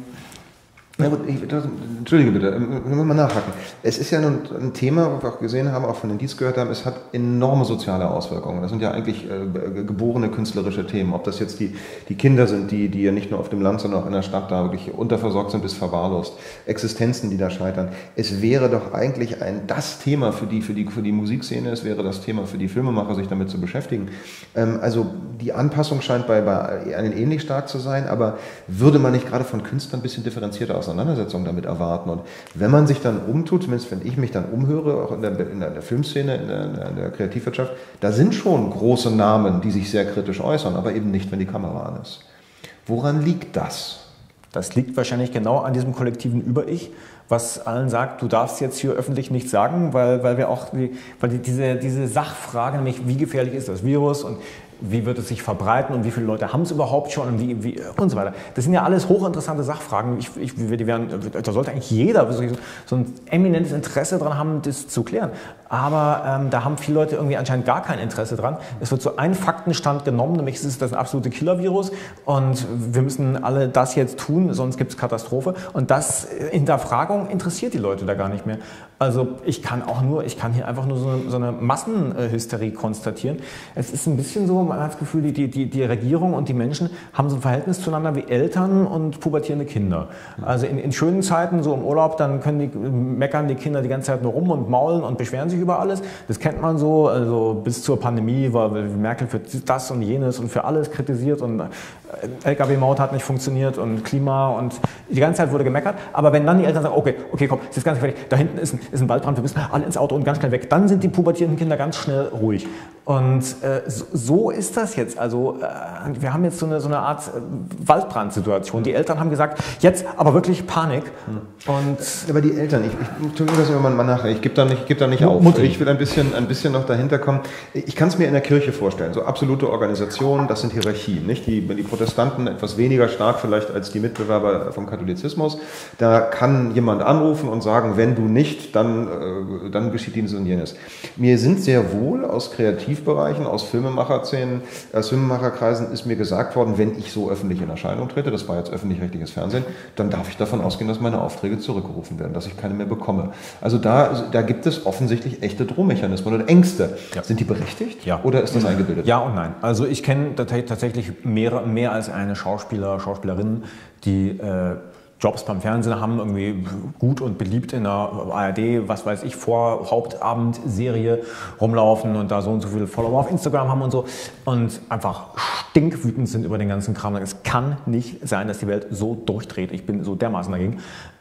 Na gut, ich, das, Entschuldige bitte, wir müssen mal nachhaken. Es ist ja nun ein Thema, was wir auch gesehen haben, auch von den Dies gehört haben, es hat enorme soziale Auswirkungen. Das sind ja eigentlich äh, geborene künstlerische Themen. Ob das jetzt die, die Kinder sind, die, die ja nicht nur auf dem Land, sondern auch in der Stadt da wirklich unterversorgt sind bis verwahrlost. Existenzen, die da scheitern. Es wäre doch eigentlich ein, das Thema für die, für, die, für die Musikszene, es wäre das Thema für die Filmemacher, sich damit zu beschäftigen. Ähm, also die Anpassung scheint bei, bei einen ähnlich stark zu sein, aber würde man nicht gerade von Künstlern ein bisschen differenzierter Auseinandersetzung damit erwarten. Und wenn man sich dann umtut, zumindest wenn ich mich dann umhöre, auch in der, in der Filmszene, in der, in der Kreativwirtschaft, da sind schon große Namen, die sich sehr kritisch äußern, aber eben nicht, wenn die Kamera an ist. Woran liegt das? Das liegt wahrscheinlich genau an diesem kollektiven Über-Ich, was allen sagt, du darfst jetzt hier öffentlich nichts sagen, weil, weil wir auch die, weil die, diese, diese Sachfrage, nämlich wie gefährlich ist das Virus und wie wird es sich verbreiten und wie viele Leute haben es überhaupt schon und, wie, wie, und so weiter. Das sind ja alles hochinteressante Sachfragen. Ich, ich, die werden, da sollte eigentlich jeder so ein eminentes Interesse daran haben, das zu klären. Aber ähm, da haben viele Leute irgendwie anscheinend gar kein Interesse dran. Es wird so ein Faktenstand genommen, nämlich es ist das ein absolute Killer-Virus und wir müssen alle das jetzt tun, sonst gibt es Katastrophe. Und das Hinterfragung interessiert die Leute da gar nicht mehr. Also ich kann auch nur, ich kann hier einfach nur so eine, so eine Massenhysterie konstatieren. Es ist ein bisschen so, man hat das Gefühl, die, die, die Regierung und die Menschen haben so ein Verhältnis zueinander wie Eltern und pubertierende Kinder. Also in, in schönen Zeiten, so im Urlaub, dann können die, meckern die Kinder die ganze Zeit nur rum und maulen und beschweren sich über alles. Das kennt man so, also bis zur Pandemie war Merkel für das und jenes und für alles kritisiert und L K W-Maut hat nicht funktioniert und Klima und die ganze Zeit wurde gemeckert. Aber wenn dann die Eltern sagen, okay, okay, komm, es ist ganz fertig, da hinten ist ein, ist ein Waldbrand, wir müssen alle ins Auto und ganz schnell weg, dann sind die pubertierenden Kinder ganz schnell ruhig. Und äh, so, so ist das jetzt. Also äh, wir haben jetzt so eine, so eine Art äh, Waldbrandsituation. Die Eltern haben gesagt, jetzt aber wirklich Panik. Und aber die Eltern, ich, ich tue mir das immer mal nachher, ich gebe da nicht, geb da nicht auf. Mutti. Ich will ein bisschen, ein bisschen noch dahinter kommen. Ich kann es mir in der Kirche vorstellen, so absolute Organisation, das sind Hierarchien, nicht? Die, die Protestanten etwas weniger stark vielleicht als die Mitbewerber vom Katholizismus. Da kann jemand anrufen und sagen, wenn du nicht, dann, äh, dann geschieht dieses und jenes. Mir sind sehr wohl aus Kreativbereichen, aus Filmemacherszenen, aus Filmemacherkreisen ist mir gesagt worden, wenn ich so öffentlich in Erscheinung trete, das war jetzt öffentlich-rechtliches Fernsehen, dann darf ich davon ausgehen, dass meine Aufträge zurückgerufen werden, dass ich keine mehr bekomme. Also da, da gibt es offensichtlich echte Drohmechanismen oder Ängste. Ja. Sind die berechtigt? Ja. Oder ist das eingebildet? Ja und nein. Also ich kenne tatsächlich mehr, mehr als eine Schauspieler, Schauspielerin, die äh, Jobs beim Fernsehen haben, irgendwie gut und beliebt in der A R D, was weiß ich, vor Hauptabendserie rumlaufen und da so und so viele Follower auf Instagram haben und so und einfach stinkwütend sind über den ganzen Kram. Es kann nicht sein, dass die Welt so durchdreht. Ich bin so dermaßen dagegen.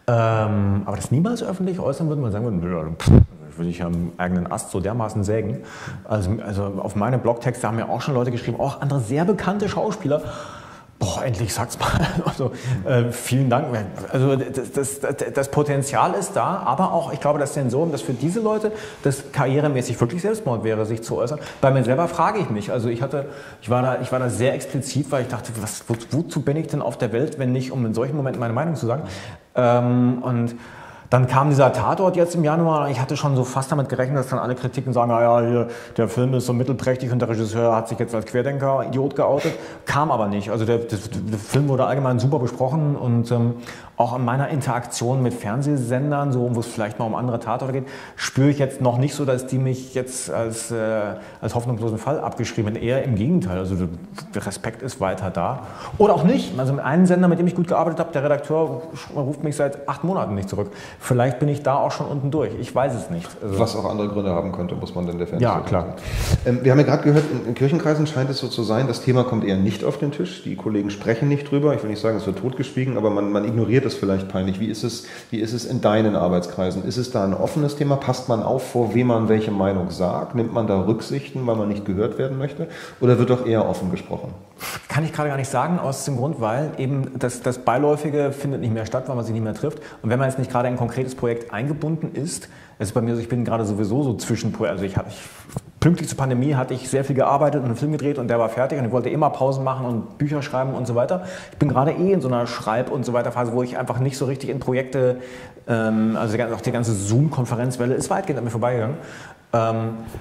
Ähm, aber das niemals öffentlich äußern würde, man sagen würde, nö, pff, würde ich am eigenen Ast so dermaßen sägen. Also, also auf meine Blogtexte haben ja auch schon Leute geschrieben, auch andere sehr bekannte Schauspieler. Boah, endlich sag's mal. Also, äh, vielen Dank. Also das, das, das, das Potenzial ist da, aber auch, ich glaube, das Sensorium, dass für diese Leute das karrieremäßig wirklich Selbstmord wäre, sich zu äußern. Bei mir selber frage ich mich. Also ich hatte, ich war da, ich war da sehr explizit, weil ich dachte, was, wo, wozu bin ich denn auf der Welt, wenn nicht, um in solchen Momenten meine Meinung zu sagen? Ähm, und Dann kam dieser Tatort jetzt im Januar. Ich hatte schon so fast damit gerechnet, dass dann alle Kritiken sagen, naja, hier, der Film ist so mittelprächtig und der Regisseur hat sich jetzt als Querdenker-Idiot geoutet. Kam aber nicht. Also der, der, der Film wurde allgemein super besprochen und ähm, auch in meiner Interaktion mit Fernsehsendern, so, wo es vielleicht mal um andere Tatorte geht, spüre ich jetzt noch nicht so, dass die mich jetzt als, äh, als hoffnungslosen Fall abgeschrieben haben. Eher im Gegenteil. Also der Respekt ist weiter da. Oder auch nicht. Also mit einem Sender, mit dem ich gut gearbeitet habe, der Redakteur ruft mich seit acht Monaten nicht zurück. Vielleicht bin ich da auch schon unten durch. Ich weiß es nicht. Also was auch andere Gründe haben könnte, muss man dann der Fernsehen. Ja, klar. Ähm, wir haben ja gerade gehört, in, in Kirchenkreisen scheint es so zu sein, das Thema kommt eher nicht auf den Tisch. Die Kollegen sprechen nicht drüber. Ich will nicht sagen, es wird totgeschwiegen, aber man, man ignoriert es vielleicht peinlich. Wie ist es, wie ist es in deinen Arbeitskreisen? Ist es da ein offenes Thema? Passt man auf, vor wem man welche Meinung sagt? Nimmt man da Rücksichten, weil man nicht gehört werden möchte? Oder wird doch eher offen gesprochen? Kann ich gerade gar nicht sagen, aus dem Grund, weil eben das, das Beiläufige findet nicht mehr statt, weil man sich nicht mehr trifft. Und wenn man jetzt nicht gerade in ein konkretes Projekt eingebunden ist, das ist bei mir so, ich bin gerade sowieso so zwischen, also ich habe, ich, pünktlich zur Pandemie hatte ich sehr viel gearbeitet und einen Film gedreht und der war fertig und ich wollte immer Pausen machen und Bücher schreiben und so weiter. Ich bin gerade eh in so einer Schreib- und so weiter Phase, wo ich einfach nicht so richtig in Projekte, ähm, also auch die ganze Zoom-Konferenzwelle ist weitgehend an mir vorbeigegangen. Ähm,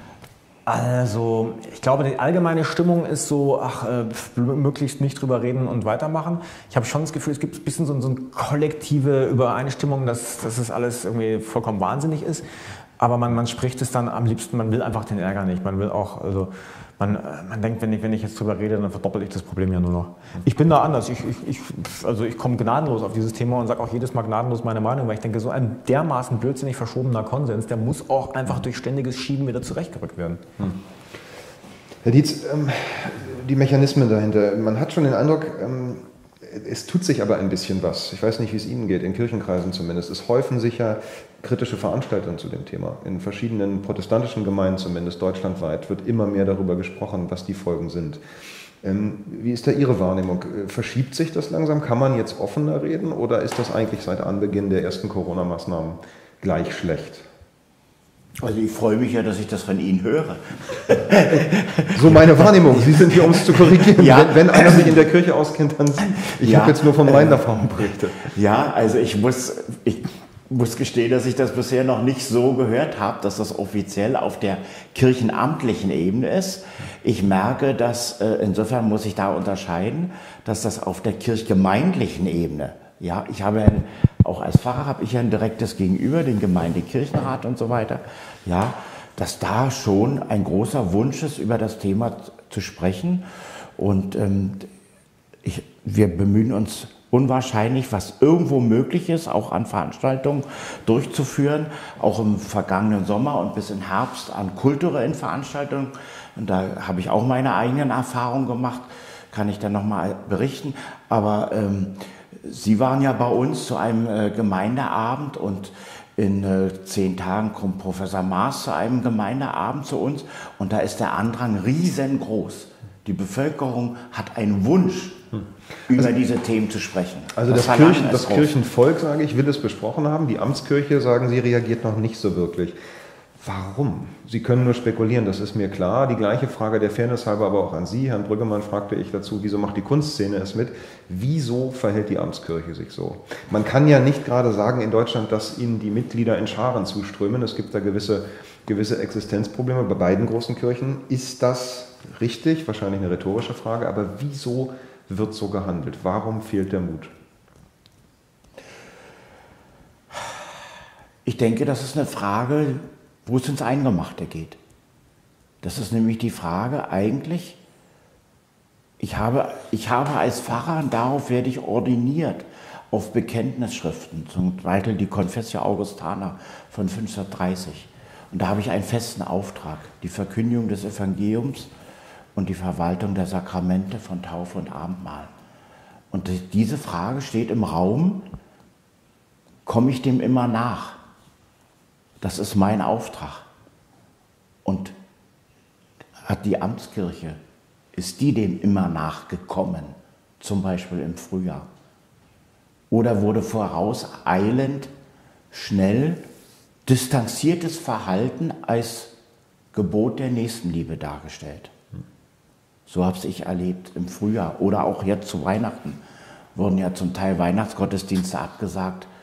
Also, ich glaube, die allgemeine Stimmung ist so, ach, äh, möglichst nicht drüber reden und weitermachen. Ich habe schon das Gefühl, es gibt ein bisschen so, so eine kollektive Übereinstimmung, dass, dass das alles irgendwie vollkommen wahnsinnig ist. Aber man, man spricht es dann am liebsten, man will einfach den Ärger nicht. Man will auch, also, man, man denkt, wenn ich, wenn ich jetzt drüber rede, dann verdoppel ich das Problem ja nur noch. Ich bin da anders. Ich, ich, ich, also ich komme gnadenlos auf dieses Thema und sage auch jedes Mal gnadenlos meine Meinung, weil ich denke, so ein dermaßen blödsinnig verschobener Konsens, der muss auch einfach durch ständiges Schieben wieder zurechtgerückt werden. Hm. Herr Dietz, ähm, die Mechanismen dahinter, man hat schon den Eindruck, ähm, es tut sich aber ein bisschen was. Ich weiß nicht, wie es Ihnen geht, in Kirchenkreisen zumindest. Es häufen sich ja kritische Veranstaltungen zu dem Thema. In verschiedenen protestantischen Gemeinden zumindest deutschlandweit wird immer mehr darüber gesprochen, was die Folgen sind. Ähm, wie ist da Ihre Wahrnehmung? Verschiebt sich das langsam? Kann man jetzt offener reden oder ist das eigentlich seit Anbeginn der ersten Corona-Maßnahmen gleich schlecht? Also ich freue mich ja, dass ich das von Ihnen höre. So meine Wahrnehmung. Sie sind hier, um es zu korrigieren. Ja. Wenn, wenn einer sich in der Kirche auskennt, dann Sie. Ich Ja. habe jetzt nur von meinen Erfahrungen berichtet. Ja, also ich muss, ich muss gestehen, dass ich das bisher noch nicht so gehört habe, dass das offiziell auf der kirchenamtlichen Ebene ist. Ich merke, dass, äh, insofern muss ich da unterscheiden, dass das auf der kirchgemeindlichen Ebene, ja, ich habe ein, auch als Pfarrer habe ich ja ein direktes Gegenüber, den Gemeindekirchenrat und so weiter, ja, dass da schon ein großer Wunsch ist, über das Thema zu sprechen. Und ähm, ich, wir bemühen uns unwahrscheinlich, was irgendwo möglich ist, auch an Veranstaltungen durchzuführen, auch im vergangenen Sommer und bis in Herbst an kulturellen Veranstaltungen. Und da habe ich auch meine eigenen Erfahrungen gemacht, kann ich dann nochmal berichten. Aber ähm, Sie waren ja bei uns zu einem äh, Gemeindeabend und in äh, zehn Tagen kommt Professor Maas zu einem Gemeindeabend zu uns und da ist der Andrang riesengroß. Die Bevölkerung hat einen Wunsch, hm. über also, diese Themen zu sprechen. Also das, das, Kirchen, das Kirchenvolk, sage ich, will es besprochen haben. Die Amtskirche, sagen Sie, reagiert noch nicht so wirklich. Warum? Sie können nur spekulieren, das ist mir klar. Die gleiche Frage der Fairness halber aber auch an Sie. Herrn Brüggemann fragte ich dazu, wieso macht die Kunstszene es mit? Wieso verhält die Amtskirche sich so? Man kann ja nicht gerade sagen in Deutschland, dass Ihnen die Mitglieder in Scharen zuströmen. Es gibt da gewisse, gewisse Existenzprobleme bei beiden großen Kirchen. Ist das richtig? Wahrscheinlich eine rhetorische Frage. Aber wieso wird so gehandelt? Warum fehlt der Mut? Ich denke, das ist eine Frage, wo es ins Eingemachte geht. Das ist nämlich die Frage eigentlich, ich habe, ich habe als Pfarrer, darauf werde ich ordiniert, auf Bekenntnisschriften, zum Beispiel die Confessio Augustana von fünfzehnhundertdreißig. Und da habe ich einen festen Auftrag, die Verkündigung des Evangeliums und die Verwaltung der Sakramente von Taufe und Abendmahl. Und diese Frage steht im Raum, komme ich dem immer nach? Das ist mein Auftrag. Und hat die Amtskirche, ist die dem immer nachgekommen, zum Beispiel im Frühjahr? Oder wurde vorauseilend, schnell, distanziertes Verhalten als Gebot der Nächstenliebe dargestellt? So habe ich erlebt im Frühjahr oder auch jetzt zu Weihnachten. Wurden ja zum Teil Weihnachtsgottesdienste abgesagt,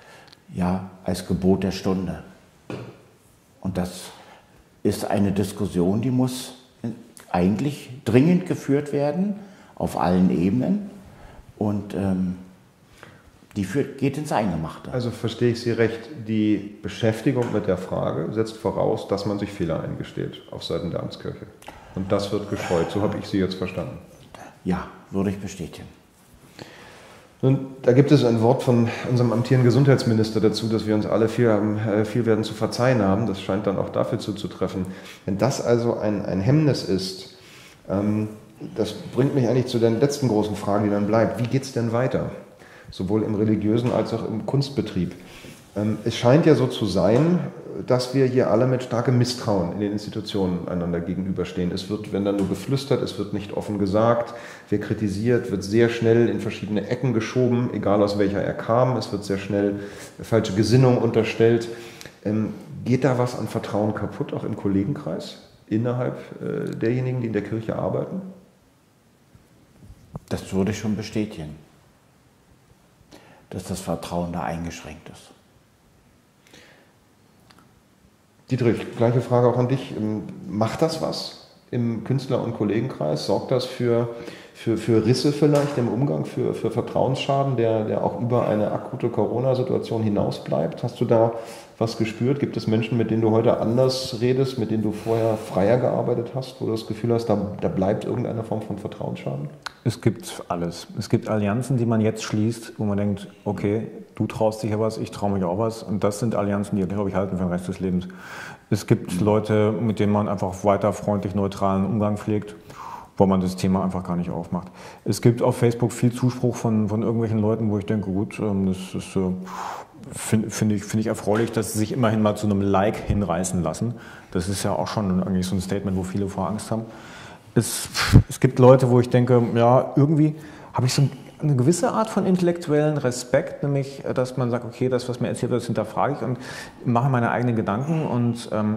ja als Gebot der Stunde. Und das ist eine Diskussion, die muss eigentlich dringend geführt werden, auf allen Ebenen. Und ähm, die führt, geht ins Eingemachte. Also verstehe ich Sie recht, die Beschäftigung mit der Frage setzt voraus, dass man sich Fehler eingesteht auf Seiten der Amtskirche. Und das wird gescheut, so habe ich Sie jetzt verstanden. Ja, würde ich bestätigen. Und da gibt es ein Wort von unserem amtierenden Gesundheitsminister dazu, dass wir uns alle viel, haben, viel werden zu verzeihen haben. Das scheint dann auch dafür zuzutreffen. Wenn das also ein, ein Hemmnis ist, ähm, das bringt mich eigentlich zu der letzten großen Frage, die dann bleibt. Wie geht es denn weiter? Sowohl im religiösen als auch im Kunstbetrieb. Ähm, es scheint ja so zu sein, dass wir hier alle mit starkem Misstrauen in den Institutionen einander gegenüberstehen. Es wird, wenn dann nur geflüstert, es wird nicht offen gesagt. Wer kritisiert, wird sehr schnell in verschiedene Ecken geschoben, egal aus welcher er kam. Es wird sehr schnell falsche Gesinnung unterstellt. Ähm, geht da was an Vertrauen kaputt, auch im Kollegenkreis, innerhalb äh, derjenigen, die in der Kirche arbeiten? Das würde ich schon bestätigen, dass das Vertrauen da eingeschränkt ist. Dietrich, gleiche Frage auch an dich. Macht das was im Künstler- und Kollegenkreis? Sorgt das für, für, für Risse vielleicht im Umgang, für, für Vertrauensschaden, der, der auch über eine akute Corona-Situation hinaus bleibt? Hast du da was gespürt? Gibt es Menschen, mit denen du heute anders redest, mit denen du vorher freier gearbeitet hast, wo du das Gefühl hast, da, da bleibt irgendeine Form von Vertrauensschaden? Es gibt alles. Es gibt Allianzen, die man jetzt schließt, wo man denkt, okay, du traust dich ja was, ich traue mich auch was. Und das sind Allianzen, die, glaube ich, halten für den Rest des Lebens. Es gibt Leute, mit denen man einfach weiter freundlich, neutralen Umgang pflegt, wo man das Thema einfach gar nicht aufmacht. Es gibt auf Facebook viel Zuspruch von, von irgendwelchen Leuten, wo ich denke, gut, das ist, finde find ich, find ich erfreulich, dass sie sich immerhin mal zu einem Like hinreißen lassen. Das ist ja auch schon eigentlich so ein Statement, wo viele vor Angst haben. Es, es gibt Leute, wo ich denke, ja, irgendwie habe ich so eine gewisse Art von intellektuellen Respekt, nämlich, dass man sagt, okay, das, was mir erzählt wird, das hinterfrage ich und mache meine eigenen Gedanken und ähm,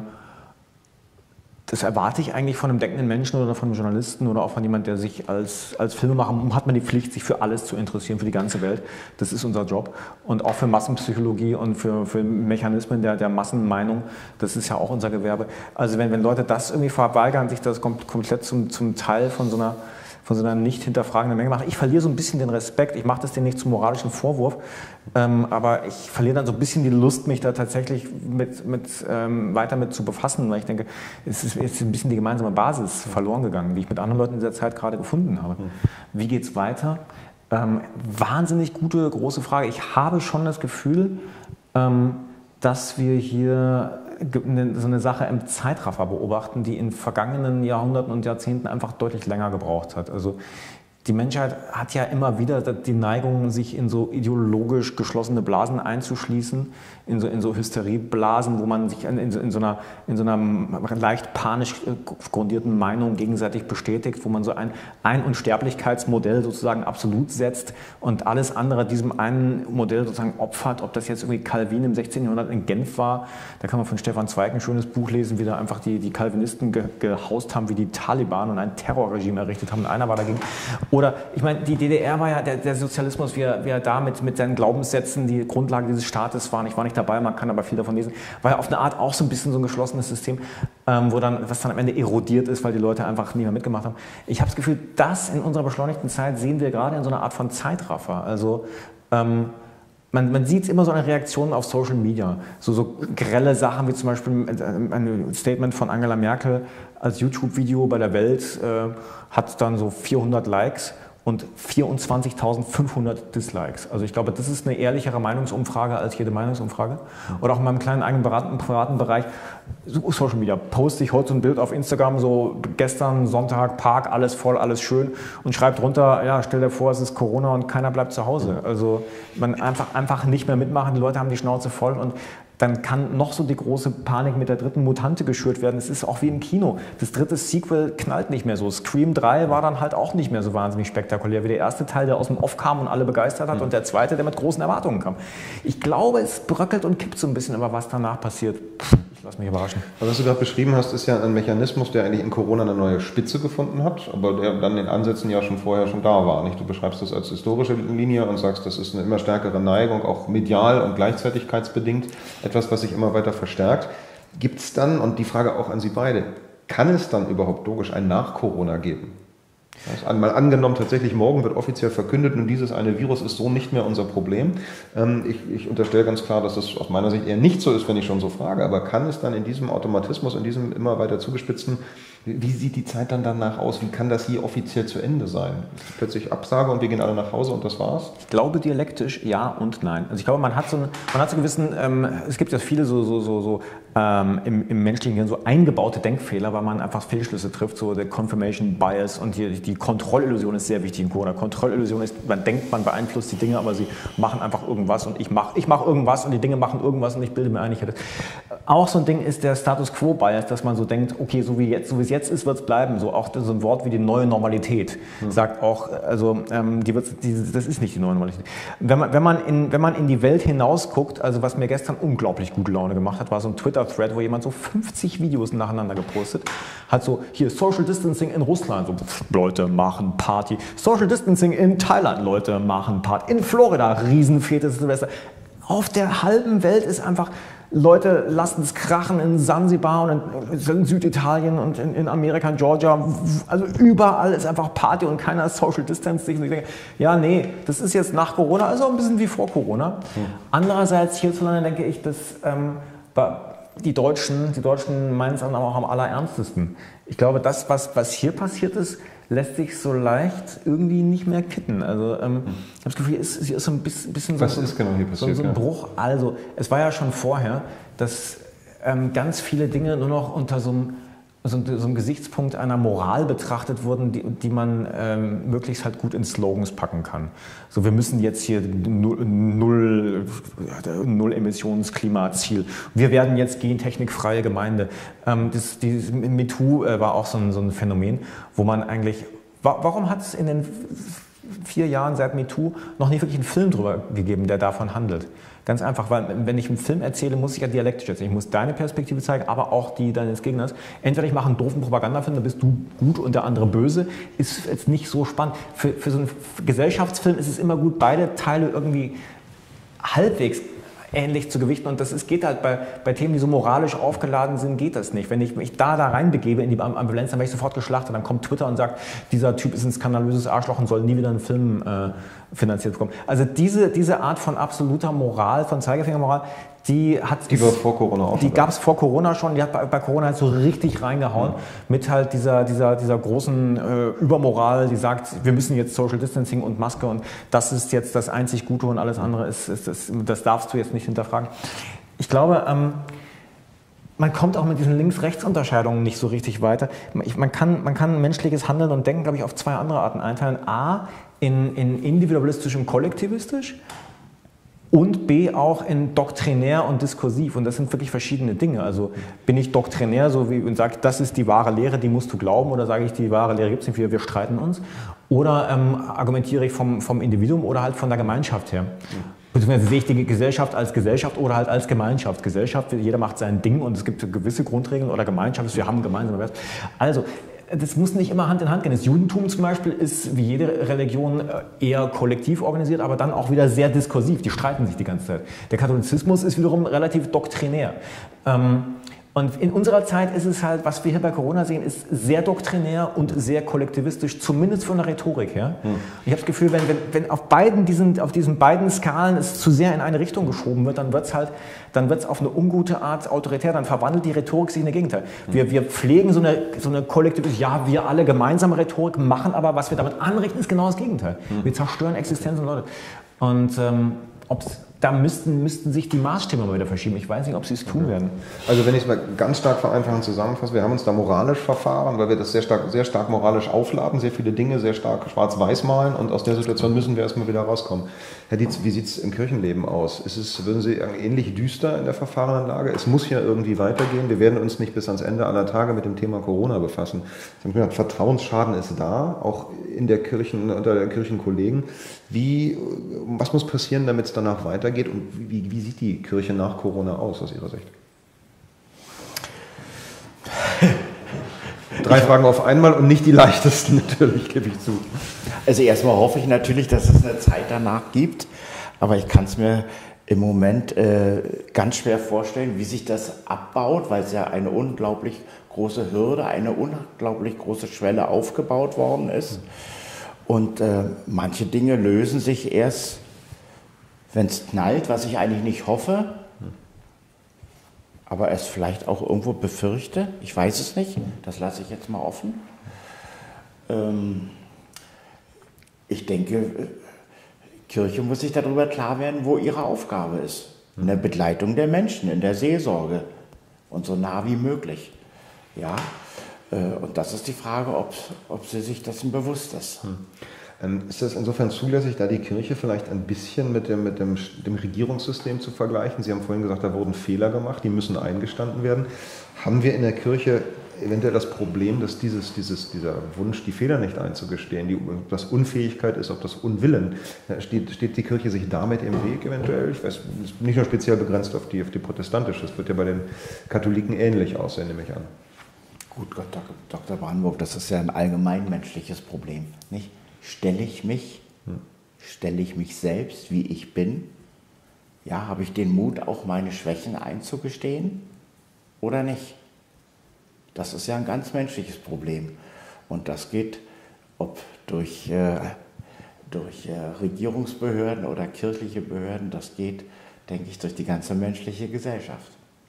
das erwarte ich eigentlich von einem denkenden Menschen oder von einem Journalisten oder auch von jemandem, der sich als, als Filmemacher, hat man die Pflicht, sich für alles zu interessieren, für die ganze Welt. Das ist unser Job. Und auch für Massenpsychologie und für, für Mechanismen der, der Massenmeinung, das ist ja auch unser Gewerbe. Also wenn, wenn Leute das irgendwie verweigern, sich das kom komplett zum, zum Teil von so einer von so einer nicht hinterfragenden Menge machen. Ich verliere so ein bisschen den Respekt, ich mache das denen nicht zum moralischen Vorwurf, ähm, aber ich verliere dann so ein bisschen die Lust, mich da tatsächlich mit, mit, ähm, weiter mit zu befassen, weil ich denke, es ist jetzt ein bisschen die gemeinsame Basis verloren gegangen, die ich mit anderen Leuten in dieser Zeit gerade gefunden habe. Wie geht es weiter? Ähm, wahnsinnig gute, große Frage. Ich habe schon das Gefühl, ähm, dass wir hier so eine Sache im Zeitraffer beobachten, die in vergangenen Jahrhunderten und Jahrzehnten einfach deutlich länger gebraucht hat. Also die Menschheit hat ja immer wieder die Neigung, sich in so ideologisch geschlossene Blasen einzuschließen, in so, in so Hysterieblasen, wo man sich in, in, in, so einer, in so einer leicht panisch grundierten Meinung gegenseitig bestätigt, wo man so ein Ein- und Sterblichkeitsmodell sozusagen absolut setzt und alles andere diesem einen Modell sozusagen opfert, ob das jetzt irgendwie Calvin im sechzehnten Jahrhundert in Genf war, da kann man von Stefan Zweig ein schönes Buch lesen, wie da einfach die, die Calvinisten ge, gehaust haben, wie die Taliban und ein Terrorregime errichtet haben und einer war dagegen. Oder, ich meine, die D D R war ja, der, der Sozialismus, wie er, wie er da mit, mit seinen Glaubenssätzen die Grundlage dieses Staates war. Ich war nicht dabei, man kann aber viel davon lesen. War ja auf eine Art auch so ein bisschen so ein geschlossenes System, ähm, wo dann, was dann am Ende erodiert ist, weil die Leute einfach nie mehr mitgemacht haben. Ich habe das Gefühl, das in unserer beschleunigten Zeit sehen wir gerade in so einer Art von Zeitraffer. Also, ähm, Man, man sieht immer so eine Reaktion auf Social Media, so, so grelle Sachen wie zum Beispiel ein Statement von Angela Merkel als YouTube-Video bei der Welt äh, hat dann so vierhundert Likes und vierundzwanzigtausendfünfhundert Dislikes. Also ich glaube, das ist eine ehrlichere Meinungsumfrage als jede Meinungsumfrage. Oder auch in meinem kleinen eigenen privaten, privaten Bereich, Social Media, poste ich heute so ein Bild auf Instagram, so gestern Sonntag, Park, alles voll, alles schön und schreibe drunter, ja, stell dir vor, es ist Corona und keiner bleibt zu Hause. Also man einfach, einfach nicht mehr mitmachen, die Leute haben die Schnauze voll und dann kann noch so die große Panik mit der dritten Mutante geschürt werden. Es ist auch wie im Kino. Das dritte Sequel knallt nicht mehr so. Scream drei war dann halt auch nicht mehr so wahnsinnig spektakulär wie der erste Teil, der aus dem Off kam und alle begeistert hat, mhm. und der zweite, der mit großen Erwartungen kam. Ich glaube, es bröckelt und kippt so ein bisschen, aber was danach passiert, pff, ich Ich lasse mich überraschen. Also was du gerade beschrieben hast, ist ja ein Mechanismus, der eigentlich in Corona eine neue Spitze gefunden hat, aber der dann in Ansätzen ja schon vorher schon da war. Nicht? Du beschreibst das als historische Linie und sagst, das ist eine immer stärkere Neigung, auch medial und gleichzeitigkeitsbedingt, etwas, was sich immer weiter verstärkt. Gibt es dann, und die Frage auch an Sie beide, kann es dann überhaupt logisch ein Nach-Corona geben? Also einmal angenommen, tatsächlich morgen wird offiziell verkündet und dieses eine Virus ist so nicht mehr unser Problem. Ich, ich unterstelle ganz klar, dass das aus meiner Sicht eher nicht so ist, wenn ich schon so frage, aber kann es dann in diesem Automatismus, in diesem immer weiter zugespitzten, wie sieht die Zeit dann danach aus? Wie kann das hier offiziell zu Ende sein? Ist plötzlich Absage und wir gehen alle nach Hause und das war's? Ich glaube dialektisch ja und nein. Also ich glaube, man hat so, einen, man hat so gewissen, ähm, es gibt ja viele so, so, so, so ähm, im, im menschlichen Gehirn so eingebaute Denkfehler, weil man einfach Fehlschlüsse trifft, so der Confirmation Bias und die, die Kontrollillusion ist sehr wichtig in Corona. Kontrollillusion ist, man denkt, man beeinflusst die Dinge, aber sie machen einfach irgendwas und ich mache ich mach irgendwas und die Dinge machen irgendwas und ich bilde mir ein, ich hätte. Auch so ein Ding ist der Status Quo Bias, dass man so denkt, okay, so wie jetzt, so wie es jetzt ist, wird es bleiben. So auch so ein Wort wie die neue Normalität hm. sagt auch, also ähm, die wird's, die, das ist nicht die neue Normalität. Wenn man, wenn, man in, wenn man in die Welt hinaus guckt, also was mir gestern unglaublich gute Laune gemacht hat, war so ein Twitter-Thread, wo jemand so fünfzig Videos nacheinander gepostet hat, so hier Social Distancing in Russland, so pff, Leute machen Party, Social Distancing in Thailand, Leute machen Party, in Florida, Riesenfete Silvester. Auf der halben Welt ist einfach Leute lassen es krachen in Sansibar und in, in Süditalien und in, in Amerika, in Georgia. Also überall ist einfach Party und keiner Social Distancing. Ich denke, ja, nee, das ist jetzt nach Corona, also ein bisschen wie vor Corona. Hm. Andererseits hierzulande denke ich, dass ähm, die Deutschen, die Deutschen meinen es dann auch am allerernstesten. Ich glaube, das, was, was hier passiert ist, lässt sich so leicht irgendwie nicht mehr kitten. Also ähm, ich habe das Gefühl, es ist, ist so ein bisschen, was so, ist genau hier passiert, so, so ein Bruch. Also es war ja schon vorher, dass ähm, ganz viele Dinge nur noch unter so einem, so, so einem Gesichtspunkt einer Moral betrachtet wurden, die, die man ähm, möglichst halt gut in Slogans packen kann. So, wir müssen jetzt hier null, null, null Emissionsklimaziel. Wir werden jetzt gentechnikfreie Gemeinde. Ähm, das, dieses MeToo äh, war auch so ein, so ein Phänomen, wo man eigentlich, wa warum hat es in den vier Jahren seit MeToo noch nicht wirklich einen Film drüber gegeben, der davon handelt? Ganz einfach, weil wenn ich einen Film erzähle, muss ich ja dialektisch erzählen. Ich muss deine Perspektive zeigen, aber auch die deines Gegners. Entweder ich mache einen doofen Propagandafilm, dann bist du gut und der andere böse. Ist jetzt nicht so spannend. Für, für so einen Gesellschaftsfilm ist es immer gut, beide Teile irgendwie halbwegs ähnlich zu gewichten. Und das ist, geht halt bei, bei Themen, die so moralisch aufgeladen sind, geht das nicht. Wenn ich mich da, da reinbegebe in die Ambulanz, dann werde ich sofort geschlachtet. Dann kommt Twitter und sagt, dieser Typ ist ein skandalöses Arschloch und soll nie wieder einen Film äh, finanziert bekommen. Also diese, diese Art von absoluter Moral, von Zeigefingermoral, die hat die war vor Corona auch Die gab es vor Corona schon, die hat bei, bei Corona halt so richtig reingehauen, mhm. mit halt dieser, dieser, dieser großen äh, Übermoral, die sagt, wir müssen jetzt Social Distancing und Maske und das ist jetzt das einzig Gute und alles andere ist, ist, ist das darfst du jetzt nicht hinterfragen. Ich glaube, ähm, man kommt auch mit diesen Links-Rechts-Unterscheidungen nicht so richtig weiter. Man kann, man kann menschliches Handeln und Denken, glaube ich, auf zwei andere Arten einteilen. A, in, in individualistisch und kollektivistisch. Und B auch in doktrinär und diskursiv. Und das sind wirklich verschiedene Dinge. Also bin ich doktrinär so wie und sage, das ist die wahre Lehre, die musst du glauben, oder sage ich, die wahre Lehre gibt es nicht, wir, wir streiten uns. Oder ähm, argumentiere ich vom, vom Individuum oder halt von der Gemeinschaft her. Beziehungsweise sehe ich die Gesellschaft als Gesellschaft oder halt als Gemeinschaft. Gesellschaft, jeder macht sein Ding und es gibt gewisse Grundregeln, oder Gemeinschaft, wir haben gemeinsame Werte. Also das muss nicht immer Hand in Hand gehen. Das Judentum zum Beispiel ist wie jede Religion eher kollektiv organisiert, aber dann auch wieder sehr diskursiv. Die streiten sich die ganze Zeit. Der Katholizismus ist wiederum relativ doktrinär. Und in unserer Zeit ist es halt, was wir hier bei Corona sehen, ist sehr doktrinär und sehr kollektivistisch, zumindest von der Rhetorik her. Hm. Ich habe das Gefühl, wenn, wenn, wenn auf, beiden diesen, auf diesen beiden Skalen es zu sehr in eine Richtung geschoben wird, dann wird es halt, dann wird es auf eine ungute Art autoritär, dann verwandelt die Rhetorik sich in das Gegenteil. Hm. Wir, wir pflegen so eine, so eine kollektive, ja, wir alle gemeinsame Rhetorik, machen aber, was wir damit anrichten, ist genau das Gegenteil. Hm. Wir zerstören Existenz und Leute. Und ähm, ob's Da müssten, müssten sich die Maßstäbe mal wieder verschieben. Ich weiß nicht, ob sie es tun werden. Also wenn ich es mal ganz stark vereinfachend zusammenfasse, wir haben uns da moralisch verfahren, weil wir das sehr stark, sehr stark moralisch aufladen, sehr viele Dinge sehr stark schwarz-weiß malen, und aus der Situation müssen wir erstmal wieder rauskommen. Herr Dietz, wie sieht es im Kirchenleben aus? Ist es, würden Sie sagen, ähnlich düster in der Verfahrenenlage? Es muss ja irgendwie weitergehen. Wir werden uns nicht bis ans Ende aller Tage mit dem Thema Corona befassen. Sie haben gesagt, Vertrauensschaden ist da, auch in der Kirchen, unter den Kirchenkollegen. Wie, was muss passieren, damit es danach weitergeht, und wie, wie sieht die Kirche nach Corona aus aus Ihrer Sicht? Drei ich Fragen auf einmal und nicht die leichtesten, natürlich, gebe ich zu. Also erstmal hoffe ich natürlich, dass es eine Zeit danach gibt, aber ich kann es mir im Moment äh, ganz schwer vorstellen, wie sich das abbaut, weil es ja eine unglaublich große Hürde, eine unglaublich große Schwelle aufgebaut worden ist. Und äh, manche Dinge lösen sich erst, wenn es knallt, was ich eigentlich nicht hoffe, aber es vielleicht auch irgendwo befürchte. Ich weiß es nicht, das lasse ich jetzt mal offen. Ähm, ich denke, Kirche muss sich darüber klar werden, wo ihre Aufgabe ist. In der Begleitung der Menschen, in der Seelsorge und so nah wie möglich. Ja, äh, und das ist die Frage, ob, ob sie sich dessen bewusst ist. Hm. Ähm, ist das insofern zulässig, da die Kirche vielleicht ein bisschen mit dem, mit dem, dem Regierungssystem zu vergleichen? Sie haben vorhin gesagt, da wurden Fehler gemacht, die müssen eingestanden werden. Haben wir in der Kirche eventuell das Problem, dass dieses, dieses, dieser Wunsch, die Fehler nicht einzugestehen, die, ob das Unfähigkeit ist, ob das Unwillen, steht, steht die Kirche sich damit im Weg eventuell? Ich weiß, das ist nicht nur speziell begrenzt auf die, auf die protestantische, das wird ja bei den Katholiken ähnlich aussehen, nehme ich an. Gut, Gott, Doktor Brandenburg, das ist ja ein allgemeinmenschliches Problem, nicht? Stelle ich mich, hm. stelle ich mich selbst, wie ich bin? Ja, habe ich den Mut, auch meine Schwächen einzugestehen oder nicht? Das ist ja ein ganz menschliches Problem. Und das geht, ob durch, äh, durch äh, Regierungsbehörden oder kirchliche Behörden, das geht, denke ich, durch die ganze menschliche Gesellschaft.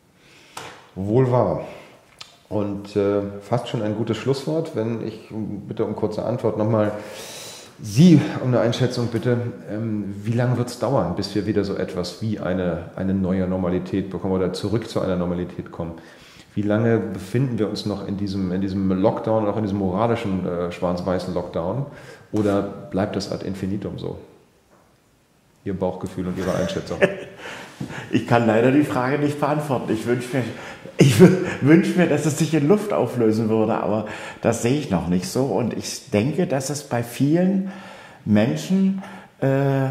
Wohl wahr. Und äh, fast schon ein gutes Schlusswort, wenn ich bitte um kurze Antwort nochmal Sie um eine Einschätzung bitte. Ähm, wie lange wird es dauern, bis wir wieder so etwas wie eine, eine neue Normalität bekommen oder zurück zu einer Normalität kommen? Wie lange befinden wir uns noch in diesem, in diesem Lockdown, auch in diesem moralischen äh, schwarz-weißen Lockdown? Oder bleibt das ad infinitum so? Ihr Bauchgefühl und Ihre Einschätzung? Ich kann leider die Frage nicht beantworten. Ich wünsche mir, ich wünsch mir, dass es sich in Luft auflösen würde, aber das sehe ich noch nicht so. Und ich denke, dass es bei vielen Menschen äh,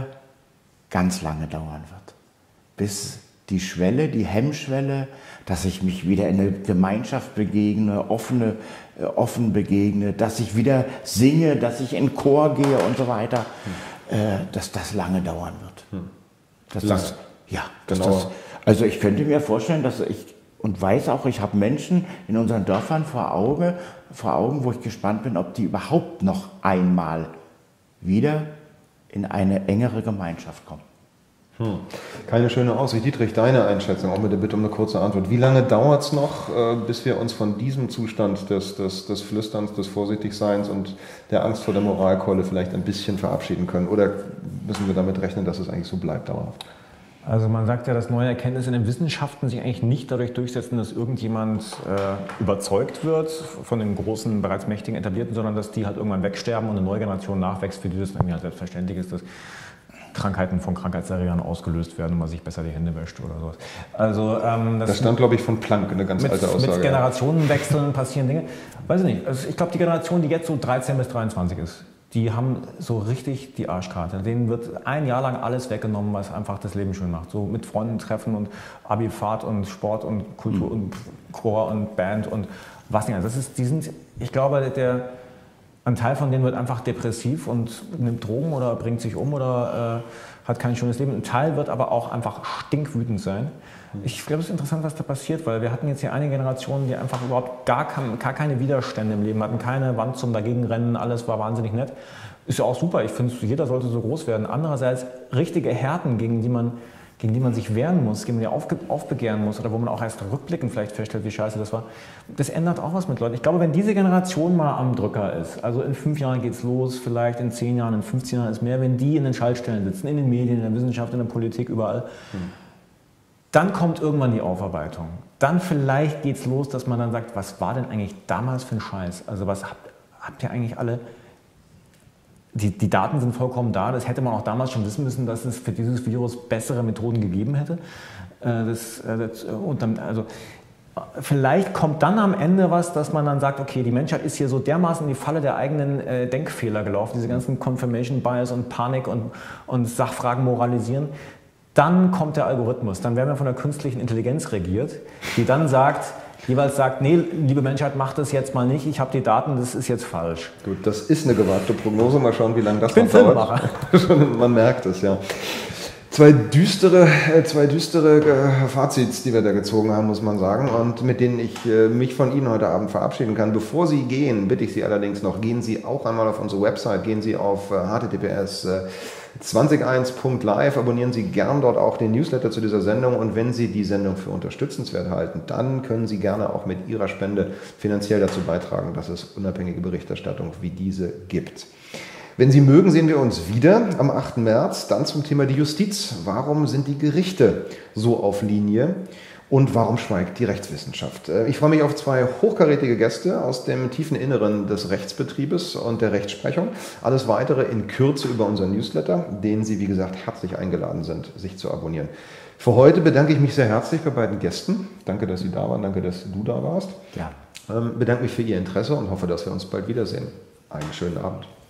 ganz lange dauern wird, bis die Schwelle, die Hemmschwelle, dass ich mich wieder in eine Gemeinschaft begegne, offene, äh, offen begegne, dass ich wieder singe, dass ich in Chor gehe und so weiter, hm. äh, dass das lange dauern wird. Hm. Dass lange? Das, ja, genau. Das, also ich könnte mir vorstellen, dass ich, und weiß auch, ich habe Menschen in unseren Dörfern vor Augen, vor Augen, wo ich gespannt bin, ob die überhaupt noch einmal wieder in eine engere Gemeinschaft kommen. Hm. Keine schöne Aussicht. Dietrich, deine Einschätzung, auch mit der Bitte um eine kurze Antwort. Wie lange dauert es noch, äh, bis wir uns von diesem Zustand des, des, des Flüsterns, des Vorsichtigseins und der Angst vor der Moralkeule vielleicht ein bisschen verabschieden können? Oder müssen wir damit rechnen, dass es eigentlich so bleibt dauerhaft? Also man sagt ja, dass neue Erkenntnisse in den Wissenschaften sich eigentlich nicht dadurch durchsetzen, dass irgendjemand äh, überzeugt wird von den großen, bereits mächtigen Etablierten, sondern dass die halt irgendwann wegsterben und eine neue Generation nachwächst, für die das irgendwie halt selbstverständlich ist, dass Krankheiten von Krankheitserregern ausgelöst werden und man sich besser die Hände wäscht oder sowas. Also, ähm, das, das stand, glaube ich, von Planck, eine ganz mit, alte Aussage. Mit Generationenwechseln passieren Dinge. Weiß ich nicht. Also ich glaube, die Generation, die jetzt so dreizehn bis dreiundzwanzig ist, die haben so richtig die Arschkarte. Denen wird ein Jahr lang alles weggenommen, was einfach das Leben schön macht. So mit Freunden treffen und Abifahrt und Sport und Kultur mhm. und Chor und Band und was nicht. Das ist, die sind, ich glaube, der, ein Teil von denen wird einfach depressiv und nimmt Drogen oder bringt sich um oder äh, hat kein schönes Leben. Ein Teil wird aber auch einfach stinkwütend sein. Ich glaube, es ist interessant, was da passiert, weil wir hatten jetzt hier einige Generationen, die einfach überhaupt gar, kann, gar keine Widerstände im Leben hatten, keine Wand zum Dagegenrennen, alles war wahnsinnig nett. Ist ja auch super, ich finde, jeder sollte so groß werden. Andererseits richtige Härten, gegen die man, gegen die man sich wehren muss, gegen die man aufge, aufbegehren muss oder wo man auch erst rückblickend vielleicht feststellt, wie scheiße das war, das ändert auch was mit Leuten. Ich glaube, wenn diese Generation mal am Drücker ist, also in fünf Jahren geht's los, vielleicht in zehn Jahren, in fünfzehn Jahren ist mehr, wenn die in den Schaltstellen sitzen, in den Medien, in der Wissenschaft, in der Politik, überall, hm. dann kommt irgendwann die Aufarbeitung. Dann vielleicht geht's los, dass man dann sagt, was war denn eigentlich damals für ein Scheiß? Also was habt, habt ihr eigentlich alle... Die, die Daten sind vollkommen da, das hätte man auch damals schon wissen müssen, dass es für dieses Virus bessere Methoden gegeben hätte. Das, das, und dann, also, vielleicht kommt dann am Ende was, dass man dann sagt, okay, die Menschheit ist hier so dermaßen in die Falle der eigenen äh, Denkfehler gelaufen, diese ganzen Confirmation Bias und Panik und, und Sachfragen moralisieren. Dann kommt der Algorithmus, dann werden wir von der künstlichen Intelligenz regiert, die dann sagt, jeweils sagt, nee, liebe Menschheit, macht das jetzt mal nicht, ich habe die Daten, das ist jetzt falsch. Gut, das ist eine gewagte Prognose, mal schauen, wie lange das ich bin noch dauert. Filmemacher. Man merkt es, ja. Zwei düstere, zwei düstere Fazits, die wir da gezogen haben, muss man sagen, und mit denen ich mich von Ihnen heute Abend verabschieden kann. Bevor Sie gehen, bitte ich Sie allerdings noch, gehen Sie auch einmal auf unsere Website, gehen Sie auf h t t p s zwanzig eins punkt live, abonnieren Sie gern dort auch den Newsletter zu dieser Sendung, und wenn Sie die Sendung für unterstützenswert halten, dann können Sie gerne auch mit Ihrer Spende finanziell dazu beitragen, dass es unabhängige Berichterstattung wie diese gibt. Wenn Sie mögen, sehen wir uns wieder am achten März, dann zum Thema die Justiz. Warum sind die Gerichte so auf Linie und warum schweigt die Rechtswissenschaft? Ich freue mich auf zwei hochkarätige Gäste aus dem tiefen Inneren des Rechtsbetriebes und der Rechtsprechung. Alles Weitere in Kürze über unseren Newsletter, den Sie, wie gesagt, herzlich eingeladen sind, sich zu abonnieren. Für heute bedanke ich mich sehr herzlich bei beiden Gästen. Danke, dass Sie da waren, danke, dass du da warst. Ja. Ähm, bedanke mich für Ihr Interesse und hoffe, dass wir uns bald wiedersehen. Einen schönen Abend.